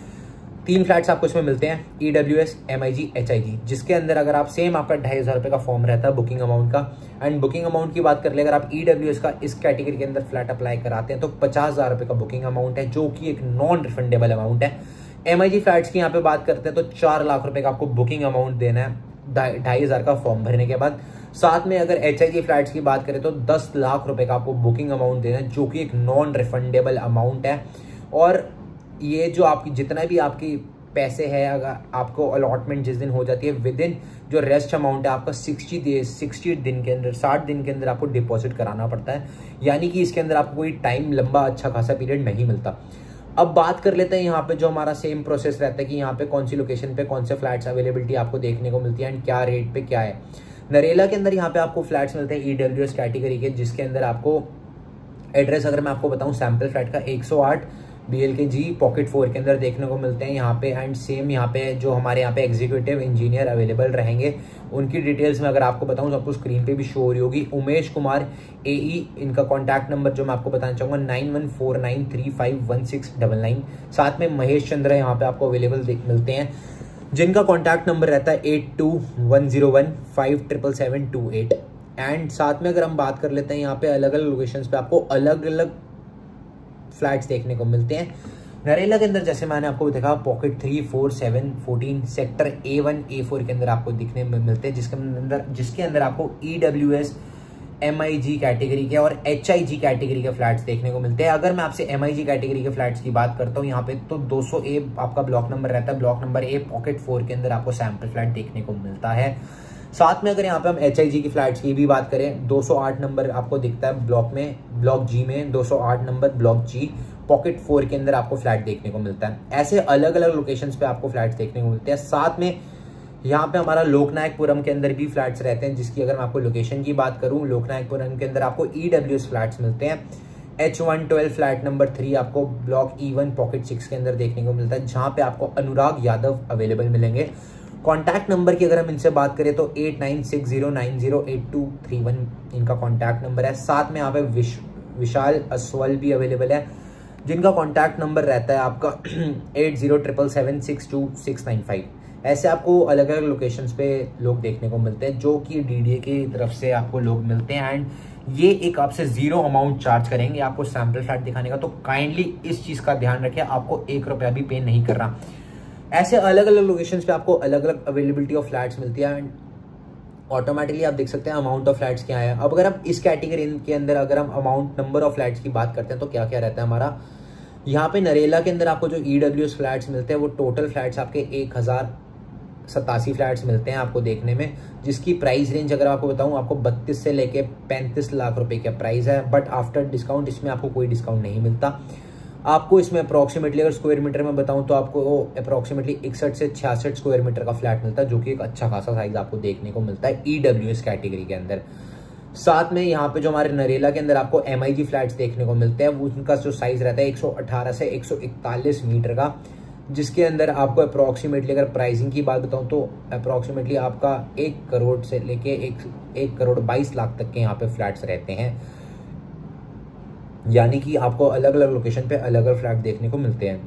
तीन फ्लैट्स आपको इसमें मिलते हैं, ईडब्ल्यूएस, एमआईजी, एचआईजी, जिसके अंदर अगर आप सेम आपका ढाई हजार रुपए का फॉर्म रहता है बुकिंग अमाउंट का। एंड बुकिंग अमाउंट की बात कर ले, अगर आप ईडब्ल्यूएस का इस कैटेगरी के अंदर फ्लैट अप्लाई कराते हैं तो पचास हजार रुपए का बुकिंग अमाउंट है, जो कि एक नॉन रिफंडेबल अमाउंट है। एमआईजी फ्लैट्स की यहाँ पे बात करते हैं तो चार लाख रुपए का आपको बुकिंग अमाउंट देना है ढाई हजार का फॉर्म भरने के बाद। साथ में अगर एचआईजी फ्लैट्स की बात करें तो दस लाख रुपए का आपको बुकिंग अमाउंट देना है, जो कि एक नॉन रिफंडेबल अमाउंट है। और ये जो आपकी जितना भी आपकी पैसे है, अगर आपको अलॉटमेंट जिस दिन हो जाती है, विद इन जो रेस्ट अमाउंट है आपका सिक्सटी डेज सिक्सटी दिन के अंदर साठ दिन के अंदर आपको डिपॉजिट कराना पड़ता है। यानी कि इसके अंदर आपको कोई टाइम लंबा अच्छा खासा पीरियड नहीं मिलता। अब बात कर लेते हैं यहाँ पे जो हमारा सेम प्रोसेस रहता है कि यहाँ पे कौन सी लोकेशन पे कौन से फ्लैट्स अवेलेबिलिटी आपको देखने को मिलती है एंड क्या रेट पे क्या है। नरेला के अंदर यहाँ पे आपको फ्लैट्स मिलते हैं ईडब्ल्यूएस कैटेगरी के, जिसके अंदर आपको एड्रेस अगर मैं आपको बताऊं सैंपल फ्लैट का एक सौ आठ बीएलके जी पॉकेट फोर के अंदर देखने को मिलते हैं यहाँ पे। एंड सेम यहाँ पे जो हमारे यहाँ पे एग्जीक्यूटिव इंजीनियर अवेलेबल रहेंगे, उनकी डिटेल्स में अगर आपको बताऊं तो आपको स्क्रीन पे भी शो हो रही होगी। उमेश कुमार एई, इनका कॉन्टैक्ट नंबर जो मैं आपको बताना चाहूंगा nine one four nine three five one six double nine. साथ में महेश चंद्र यहाँ पे आपको अवेलेबल मिलते हैं, जिनका कॉन्टैक्ट नंबर रहता है eight two one zero one five triple seven two eight. And साथ में अगर हम बात कर लेते हैं यहाँ पे अलग अलग लोकेशंस पे आपको अलग अलग फ्लैट्स देखने को मिलते हैं। नरेला के अंदर जैसे मैंने आपको देखा pocket three four seven fourteen sector A one A four के अंदर आपको दिखने में मिलते हैं, जिसके अंदर जिसके अंदर आपको ईडब्ल्यूएस, एमआईजी कैटेगरी के और एचआईजी कैटेगरी के फ्लैट्स देखने को मिलते हैं। अगर मैं आपसे एमआईजी कैटेगरी के फ्लैट्स की बात करता हूँ यहाँ पे तो दो सौ ए आपका ब्लॉक नंबर रहता है। Block number A pocket four के अंदर आपको सैंपल फ्लैट देखने को मिलता है। साथ में अगर यहाँ पे हम एचआईजी की फ्लैट्स की भी बात करें, दो सौ आठ नंबर आपको दिखता है ब्लॉक में, ब्लॉक जी में दो सौ आठ number block G pocket four के अंदर आपको फ्लैट देखने को मिलता है। ऐसे अलग अलग लोकेशंस पे आपको फ्लैट्स देखने को मिलते हैं। साथ में यहाँ पे हमारा लोकनायकपुरम के अंदर भी फ्लैट्स रहते हैं, जिसकी अगर मैं आपको लोकेशन की बात करूँ, लोकनायकपुरम के अंदर आपको ईडब्ल्यूएस फ्लैट्स मिलते हैं। H one twelve flat number three आपको block E one pocket six के अंदर देखने को मिलता है, जहाँ पे आपको अनुराग यादव अवेलेबल मिलेंगे। कॉन्टैक्ट नंबर की अगर हम इनसे बात करें तो eight nine six zero nine zero eight two three one इनका कॉन्टैक्ट नंबर है। साथ में यहाँ पे विश, विशाल असवल भी अवेलेबल है, जिनका कॉन्टैक्ट नंबर रहता है आपका eight zero triple seven six two six nine five. ऐसे आपको अलग अलग लोकेशंस पे लोग देखने को मिलते हैं, जो कि डीडीए की तरफ से आपको लोग मिलते हैं। एंड ये एक आपसे जीरो अमाउंट चार्ज करेंगे आपको सैंपल फ्लैट दिखाने का, तो काइंडली इस चीज का ध्यान रखिए, आपको एक रुपया भी पे नहीं कर रहा। ऐसे अलग अलग लोकेशंस पे आपको अलग अलग अवेलेबिलिटी ऑफ फ्लैट्स मिलती है। एंड ऑटोमेटिकली आप देख सकते हैं अमाउंट ऑफ फ्लैट्स क्या है। अब अगर हम इस कैटेगरी के अंदर अगर हम अमाउंट नंबर ऑफ फ्लैट्स की बात करते हैं तो क्या क्या रहता है हमारा, यहाँ पे नरेला के अंदर आपको जो ईडब्ल्यूएस फ्लैट्स मिलते हैं वो टोटल फ्लैट्स आपके एक हजार सतासी फ्लैट्स मिलते हैं आपको देखने में, जिसकी प्राइस रेंज अगर आपको बताऊं आपको बत्तीस से लेके पैंतीस लाख रुपए का प्राइस है। बट आफ्टर डिस्काउंट इसमें आपको कोई डिस्काउंट नहीं मिलता। आपको इसमें अप्रॉक्सीमेटली अगर स्क्वायर मीटर में बताऊं तो आपको अप्रॉक्सीमेटली इकसठ से छियासठ स्क्वायर मीटर का फ्लैट मिलता है, जो कि एक अच्छा खासा साइज आपको देखने को मिलता है ईडब्ल्यूएस कैटेगरी के अंदर। साथ में यहाँ पे जो हमारे नरेला के अंदर आपको एमआईजी फ्लैट्स देखने को मिलते हैं, उनका जो साइज रहता है एक सौ अठारह से एक सौ इकतालीस मीटर का, जिसके अंदर आपको अप्रॉक्सीमेटली अगर प्राइसिंग की बात बताऊं तो अप्रॉक्सीमेटली आपका एक करोड़ से लेके एक एक करोड़ बाईस लाख तक के यहाँ पे फ्लैट्स रहते हैं। यानी कि आपको अलग अलग लोकेशन पे अलग अलग फ्लैट देखने को मिलते हैं।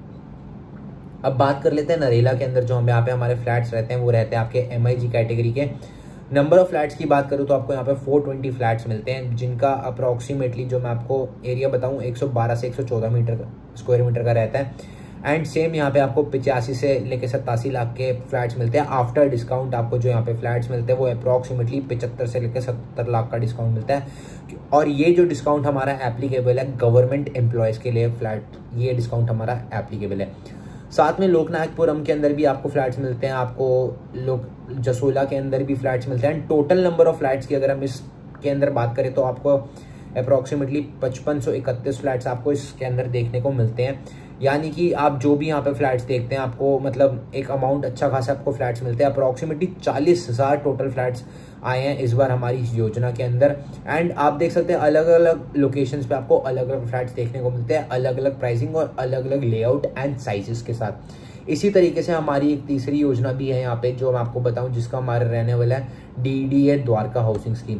अब बात कर लेते हैं नरेला के अंदर जो हम यहाँ पे हमारे फ्लैट्स रहते हैं वो रहते हैं आपके एमआईजी कैटेगरी के। नंबर ऑफ फ्लैट्स की बात करूँ तो आपको यहाँ पे चार सौ बीस फ्लैट्स मिलते हैं, जिनका अप्रॉक्सीमेटली जो मैं आपको एरिया बताऊँ एक सौ बारह से एक सौ चौदह मीटर स्क्वायर मीटर का रहता है। एंड सेम यहाँ पे आपको पिचासी से लेके सत्तासी लाख के फ्लैट्स मिलते हैं। आफ्टर डिस्काउंट आपको जो यहाँ पे फ्लैट्स मिलते हैं वो अप्रॉक्सीमेटली पचहत्तर से लेकर सत्तर लाख का डिस्काउंट मिलता है। और ये जो डिस्काउंट हमारा एप्लीकेबल है गवर्नमेंट एम्प्लॉयज़ के लिए फ्लैट, ये डिस्काउंट हमारा एप्लीकेबल है। साथ में लोकनायकपुरम के अंदर भी आपको फ्लैट्स मिलते हैं, आपको लोक जसोला के अंदर भी फ्लैट्स मिलते हैं। टोटल नंबर ऑफ फ्लैट्स की अगर हम इसके अंदर बात करें तो आपको अप्रॉक्सीमेटली पचपन सौ इकतीस फ्लैट्स आपको इसके अंदर देखने को मिलते हैं। यानी कि आप जो भी यहाँ पे फ्लैट्स देखते हैं आपको मतलब एक अमाउंट अच्छा खासा आपको फ्लैट्स मिलते हैं। अप्रॉक्सीमेटली चालीस हजार टोटल फ्लैट्स आए हैं इस बार हमारी इस योजना के अंदर। एंड आप देख सकते हैं अलग अलग लोकेशंस पे आपको अलग अलग फ्लैट्स देखने को मिलते हैं, अलग अलग प्राइसिंग और अलग अलग लेआउट एंड साइजेस के साथ। इसी तरीके से हमारी एक तीसरी योजना भी है यहाँ पे जो मैं आपको बताऊं, जिसका हमारा रहने वाला है डीडीए द्वारका हाउसिंग स्कीम।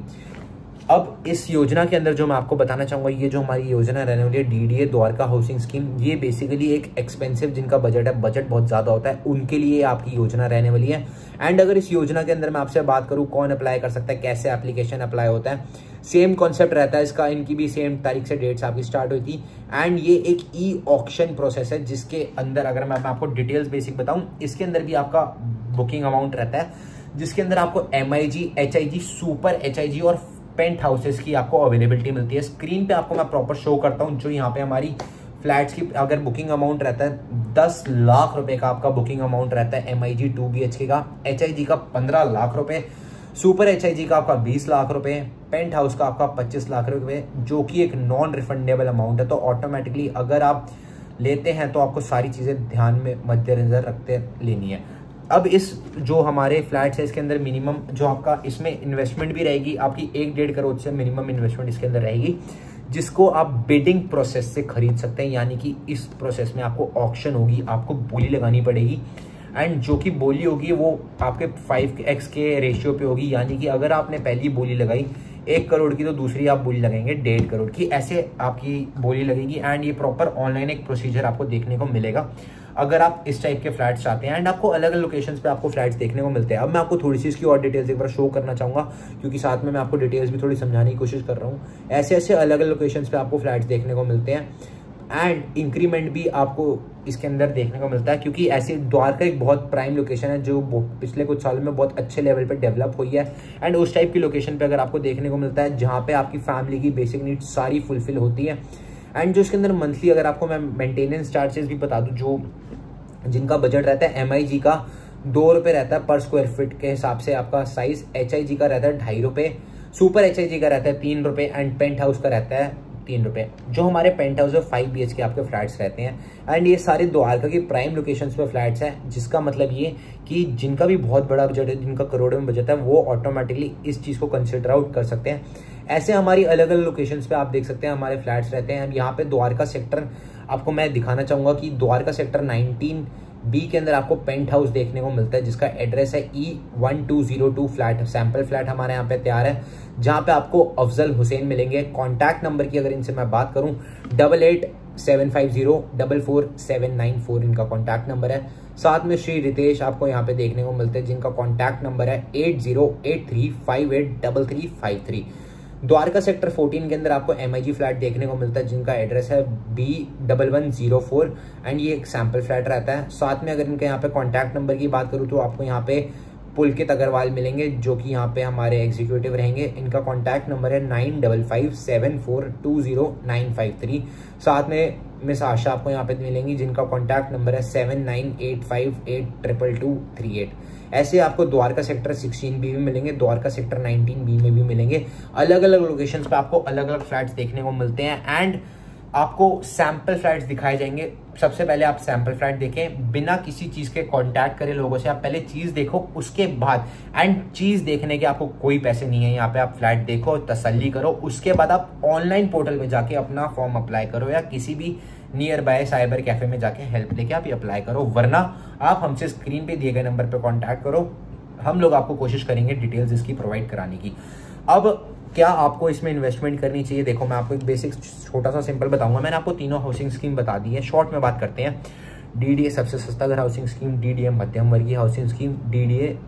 अब इस योजना के अंदर जो मैं आपको बताना चाहूंगा, ये जो हमारी योजना रहने वाली है डीडीए द्वारका हाउसिंग स्कीम, ये बेसिकली एक एक्सपेंसिव जिनका बजट है, बजट बहुत ज़्यादा होता है, उनके लिए आपकी योजना रहने वाली है। एंड अगर इस योजना के अंदर मैं आपसे बात करूं कौन अप्लाई कर सकता है, कैसे एप्लीकेशन अप्लाई होता है, सेम कॉन्सेप्ट रहता है इसका। इनकी भी सेम तारीख से डेट्स आपकी स्टार्ट हुई थी। एंड ये एक ई ऑक्शन प्रोसेस है जिसके अंदर अगर मैं आपको डिटेल्स बेसिक बताऊं, इसके अंदर भी आपका बुकिंग अमाउंट रहता है, जिसके अंदर आपको M I G, H I G, super H I G और पेंट हाउसेस की आपको अवेलेबिलिटी मिलती है। स्क्रीन पे आपको मैं प्रॉपर शो करता हूं जो यहाँ पे हमारी फ्लैट्स की अगर बुकिंग अमाउंट रहता है दस लाख रुपए का आपका बुकिंग अमाउंट रहता है M I G two B H K का, एच आई जी का पंद्रह लाख रुपए, सुपर एच आई जी का आपका बीस लाख रुपए, पेंट हाउस का आपका पच्चीस लाख रुपए, जो कि एक नॉन रिफंडेबल अमाउंट है। तो ऑटोमेटिकली अगर आप लेते हैं तो आपको सारी चीजें ध्यान में मद्देनजर रखते लेनी है। अब इस जो हमारे फ्लैट्स है इसके अंदर मिनिमम जो आपका इसमें इन्वेस्टमेंट भी रहेगी आपकी एक डेढ़ करोड़ से मिनिमम इन्वेस्टमेंट इसके अंदर रहेगी, जिसको आप बिडिंग प्रोसेस से खरीद सकते हैं। यानी कि इस प्रोसेस में आपको ऑक्शन होगी, आपको बोली लगानी पड़ेगी। एंड जो कि बोली होगी वो आपके फाइव एक्स के रेशियो पे होगी। यानी कि अगर आपने पहली बोली लगाई एक करोड़ की तो दूसरी आप बोली लगाएंगे डेढ़ करोड़ की, ऐसे आपकी बोली लगेगी। एंड ये प्रॉपर ऑनलाइन एक प्रोसीजर आपको देखने को मिलेगा अगर आप इस टाइप के फ्लैट्स चाहते हैं। एंड आपको अलग अलग लोकेशंस पे आपको फ्लैट्स देखने को मिलते हैं। अब मैं आपको थोड़ी सी इसकी और डिटेल्स एक बार शो करना चाहूंगा, क्योंकि साथ में मैं आपको डिटेल्स भी थोड़ी समझाने की कोशिश कर रहा हूँ। ऐसे ऐसे अलग अलग लोकेशंस पे आपको फ्लैट्स देखने को मिलते हैं। एंड इंक्रीमेंट भी आपको इसके अंदर देखने को मिलता है, क्योंकि ऐसे द्वारका एक बहुत प्राइम लोकेशन है जो पिछले कुछ सालों में बहुत अच्छे लेवल पे डेवलप हुई है। एंड उस टाइप की लोकेशन पे अगर आपको देखने को मिलता है जहाँ पे आपकी फैमिली की बेसिक नीड्स सारी फुलफिल होती है। एंड जो इसके अंदर मंथली अगर आपको मैं मेंटेनेंस चार्जेस भी बता दूं, जो जिनका बजट रहता है एम आई जी का दो रुपये रहता है पर स्क्वायर फीट के हिसाब से आपका साइज, एच आई जी का रहता है ढाई रुपये, सुपर एच आई जी का रहता है तीन रुपये एंड पेंट हाउस का रहता है तीन रुपये। जो हमारे पेंट हाउस है फाइव बी एच के आपके फ्लैट्स रहते हैं। एंड ये सारे द्वारका की प्राइम लोकेशंस पे फ्लैट्स हैं, जिसका मतलब ये कि जिनका भी बहुत बड़ा बजट है, जिनका करोड़ों में बजट है, वो ऑटोमेटिकली इस चीज़ को कंसिडर आउट कर सकते हैं। ऐसे हमारी अलग अलग लोकेशंस पे आप देख सकते हैं हमारे फ्लैट्स रहते हैं। यहाँ पे द्वारका सेक्टर आपको मैं दिखाना चाहूंगा कि द्वारका सेक्टर नाइनटीन बी के अंदर आपको पेंट हाउस देखने को मिलता है, जिसका एड्रेस है E one two zero two flat. Sample flat हमारे यहाँ पे तैयार है, जहाँ पे आपको अफजल हुसैन मिलेंगे। कॉन्टैक्ट नंबर की अगर इनसे मैं बात करूँ double eight seven five zero double four seven nine four इनका कॉन्टैक्ट नंबर है। साथ में श्री रितेश आपको यहाँ पे देखने को मिलते हैं, जिनका कॉन्टैक्ट नंबर है eight zero eight three five eight double three five three. Dwarka sector fourteen के अंदर आपको एम आई जी फ्लैट देखने को मिलता है, जिनका एड्रेस है B double one zero four and ये एक सैंपल फ्लैट रहता है। साथ में अगर इनके यहाँ पे कॉन्टैक्ट नंबर की बात करूँ तो आपको यहाँ पे पुलकित अग्रवाल मिलेंगे, जो कि यहाँ पे हमारे एग्जीक्यूटिव रहेंगे। इनका कॉन्टैक्ट नंबर है nine double five seven four two zero nine five three. साथ में मिस आशा आपको यहाँ पे मिलेंगी, जिनका कॉन्टैक्ट नंबर है seven nine eight five eight triple two three eight. ऐसे आपको द्वारका सेक्टर सिक्सटीन बी में मिलेंगे, द्वारका सेक्टर नाइनटीन बी में भी मिलेंगे। अलग अलग लोकेशंस पे आपको अलग अलग फ्लैट्स देखने को मिलते हैं। एंड आपको सैंपल फ्लैट्स दिखाए जाएंगे। सबसे पहले आप सैंपल फ्लैट देखें, बिना किसी चीज के कांटेक्ट करें लोगों से। आप पहले चीज देखो, उसके बाद एंड चीज देखने के आपको कोई पैसे नहीं है यहाँ पे। आप फ्लैट देखो, तसल्ली करो, उसके बाद आप ऑनलाइन पोर्टल पे जाके अपना फॉर्म अप्लाई करो या किसी भी नियर बाय साइबर कैफे में जाके हेल्प लेके आप ये अप्लाई करो। वरना आप हमसे स्क्रीन पे दिए गए नंबर पे कांटेक्ट करो, हम लोग आपको कोशिश करेंगे डिटेल्स इसकी प्रोवाइड कराने की। अब क्या आपको इसमें इन्वेस्टमेंट करनी चाहिए? देखो मैं आपको एक बेसिक छोटा सा सिंपल बताऊंगा। मैंने आपको तीनों हाउसिंग स्कीम बता दी है, शॉर्ट में बात करते हैं। डीडीए सबसे सस्ता घर हाउसिंग स्कीम, डीडीए मध्यम वर्गीय housing scheme, DDA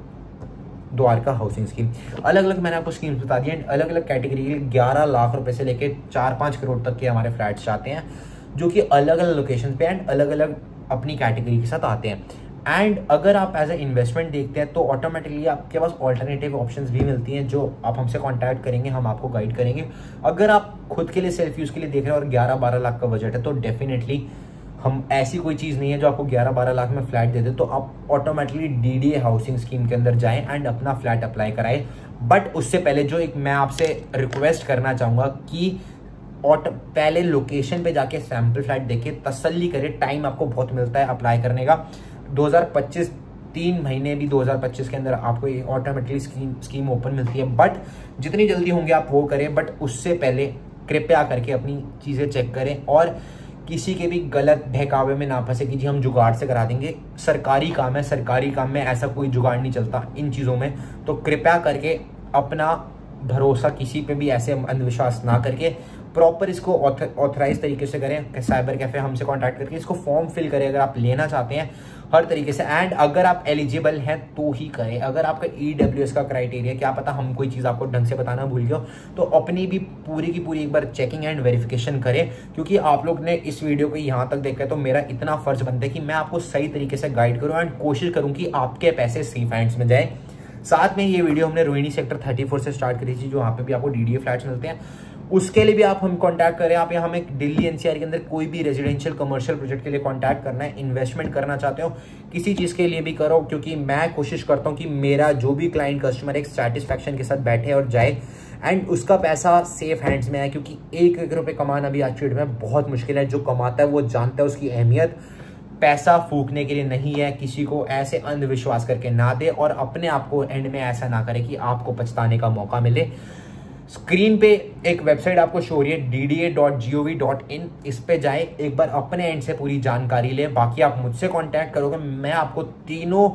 Dwarka housing scheme. अलग अलग मैंने आपको स्कीम्स बता दी है। अलग अलग कैटेगरी के ग्यारह लाख रुपए से लेके चार पाँच करोड़ तक के हमारे फ्लैट्स आते हैं, जो कि अलग अलग लोकेशन पे एंड अलग अलग अपनी कैटेगरी के साथ आते हैं। एंड अगर आप एज ए इन्वेस्टमेंट देखते हैं तो ऑटोमेटिकली आपके पास ऑल्टरनेटिव ऑप्शंस भी मिलती हैं, जो आप हमसे कांटेक्ट करेंगे, हम आपको गाइड करेंगे। अगर आप खुद के लिए सेल्फ यूज के लिए देख रहे हैं और ग्यारह बारह लाख का बजट है, तो डेफिनेटली हम ऐसी कोई चीज़ नहीं है जो आपको ग्यारह बारह लाख में फ्लैट दे दे, तो आप ऑटोमेटिकली डीडीए हाउसिंग स्कीम के अंदर जाएं एंड अपना फ्लैट अप्लाई कराएं। बट उससे पहले जो एक मैं आपसे रिक्वेस्ट करना चाहूँगा कि और पहले लोकेशन पे जाके सैंपल फ्लैट देखे, तसल्ली करें। टाइम आपको बहुत मिलता है अप्लाई करने का, दो हज़ार पच्चीस तीन महीने भी दो हज़ार पच्चीस के अंदर आपको ये ऑटोमेटिकली स्कीम स्कीम ओपन मिलती है। बट जितनी जल्दी होंगे आप वो करें, बट उससे पहले कृपया करके अपनी चीज़ें चेक करें और किसी के भी गलत बहकावे में ना फंसे कि जी हम जुगाड़ से करा देंगे। सरकारी काम है, सरकारी काम में ऐसा कोई जुगाड़ नहीं चलता इन चीज़ों में। तो कृपया करके अपना भरोसा किसी पे भी ऐसे अंधविश्वास ना करके प्रॉपर इसको ऑथराइज तरीके से करें। साइबर कैफे हमसे कांटेक्ट करके इसको फॉर्म फिल करें अगर आप लेना चाहते हैं हर तरीके से। एंड अगर आप एलिजिबल हैं तो ही करें। अगर आपका ईडब्ल्यूएस का क्राइटेरिया, क्या पता हम कोई चीज़ आपको ढंग से बताना भूल गए हो, तो अपनी भी पूरी की पूरी एक बार चेकिंग एंड वेरिफिकेशन करें। क्योंकि आप लोग ने इस वीडियो को यहाँ तक देखा है तो मेरा इतना फर्ज बनता है कि मैं आपको सही तरीके से गाइड करूँ एंड कोशिश करूँ कि आपके पैसे सेफ हैंड्स में जाए। साथ में ये वीडियो हमने रोहिणी सेक्टर थर्टी फोर से स्टार्ट करी थी, जो वहाँ पे भी आपको डीडीए फ्लैट्स मिलते हैं। उसके लिए भी आप हम कांटेक्ट करें। आप यहाँ हमें दिल्ली एनसीआर के अंदर कोई भी रेजिडेंशियल कमर्शियल प्रोजेक्ट के लिए कांटेक्ट करना है, इन्वेस्टमेंट करना चाहते हो, किसी चीज़ के लिए भी करो। क्योंकि मैं कोशिश करता हूँ कि मेरा जो भी क्लाइंट कस्टमर एक सेटिस्फैक्शन के साथ बैठे और जाए एंड उसका पैसा सेफ हैंड्स में आए। क्योंकि एक एक रुपये कमाना अभी आज की डेट में बहुत मुश्किल है। जो कमाता है वो जानता है उसकी अहमियत। पैसा फूकने के लिए नहीं है, किसी को ऐसे अंधविश्वास करके ना दे और अपने आप को एंड में ऐसा ना करे कि आपको पछताने का मौका मिले। स्क्रीन पे एक वेबसाइट आपको शो हो रही है D D A dot G O V dot in, इस पे जाए, एक बार अपने एंड से पूरी जानकारी ले। बाकी आप मुझसे कांटेक्ट करोगे, मैं आपको तीनों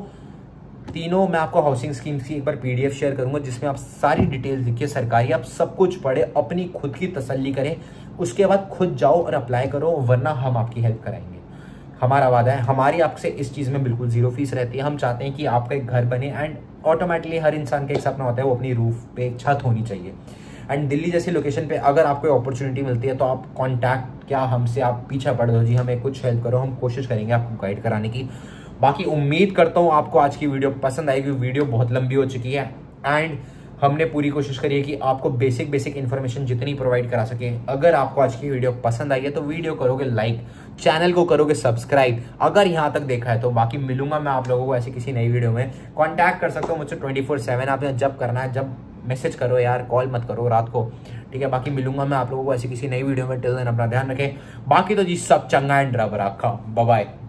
तीनों मैं आपको हाउसिंग स्कीम्स की एक बार पीडीएफ शेयर करूंगा, जिसमें आप सारी डिटेल्स लिखिए सरकारी, आप सब कुछ पढ़े, अपनी खुद की तसल्ली करें, उसके बाद खुद जाओ और अप्लाई करो। वरना हम आपकी हेल्प कराएंगे, हमारा वादा है। हमारी आपसे इस चीज़ में बिल्कुल जीरो फीस रहती है। हम चाहते हैं कि आपका एक घर बने एंड ऑटोमेटिकली हर इंसान का एक सपना होता है वो अपनी रूफ पे एक छत होनी चाहिए। एंड दिल्ली जैसी लोकेशन पे अगर आपको अपॉर्चुनिटी मिलती है तो आप कांटेक्ट, क्या हमसे आप पीछा पड़ दो जी, हमें कुछ हेल्प करो, हम कोशिश करेंगे आपको गाइड कराने की। बाकी उम्मीद करता हूँ आपको आज की वीडियो पसंद आएगी। वीडियो बहुत लंबी हो चुकी है एंड हमने पूरी कोशिश करी है कि आपको बेसिक बेसिक इन्फॉर्मेशन जितनी प्रोवाइड करा सके। अगर आपको आज की वीडियो पसंद आई है तो वीडियो करोगे लाइक, चैनल को करोगे सब्सक्राइब अगर यहाँ तक देखा है तो। बाकी मिलूंगा मैं आप लोगों को ऐसी किसी नई वीडियो में। कांटेक्ट कर सकते हो मुझसे ट्वेंटी फोर सेवन, आपने जब करना है जब मैसेज करो यार, कॉल मत करो रात को, ठीक है। बाकी मिलूंगा मैं आप लोगों को ऐसी किसी नई वीडियो में। टिल देन अपना ध्यान रखें। बाकी तो जी सब चंगा एंड रब रखा। Bye bye.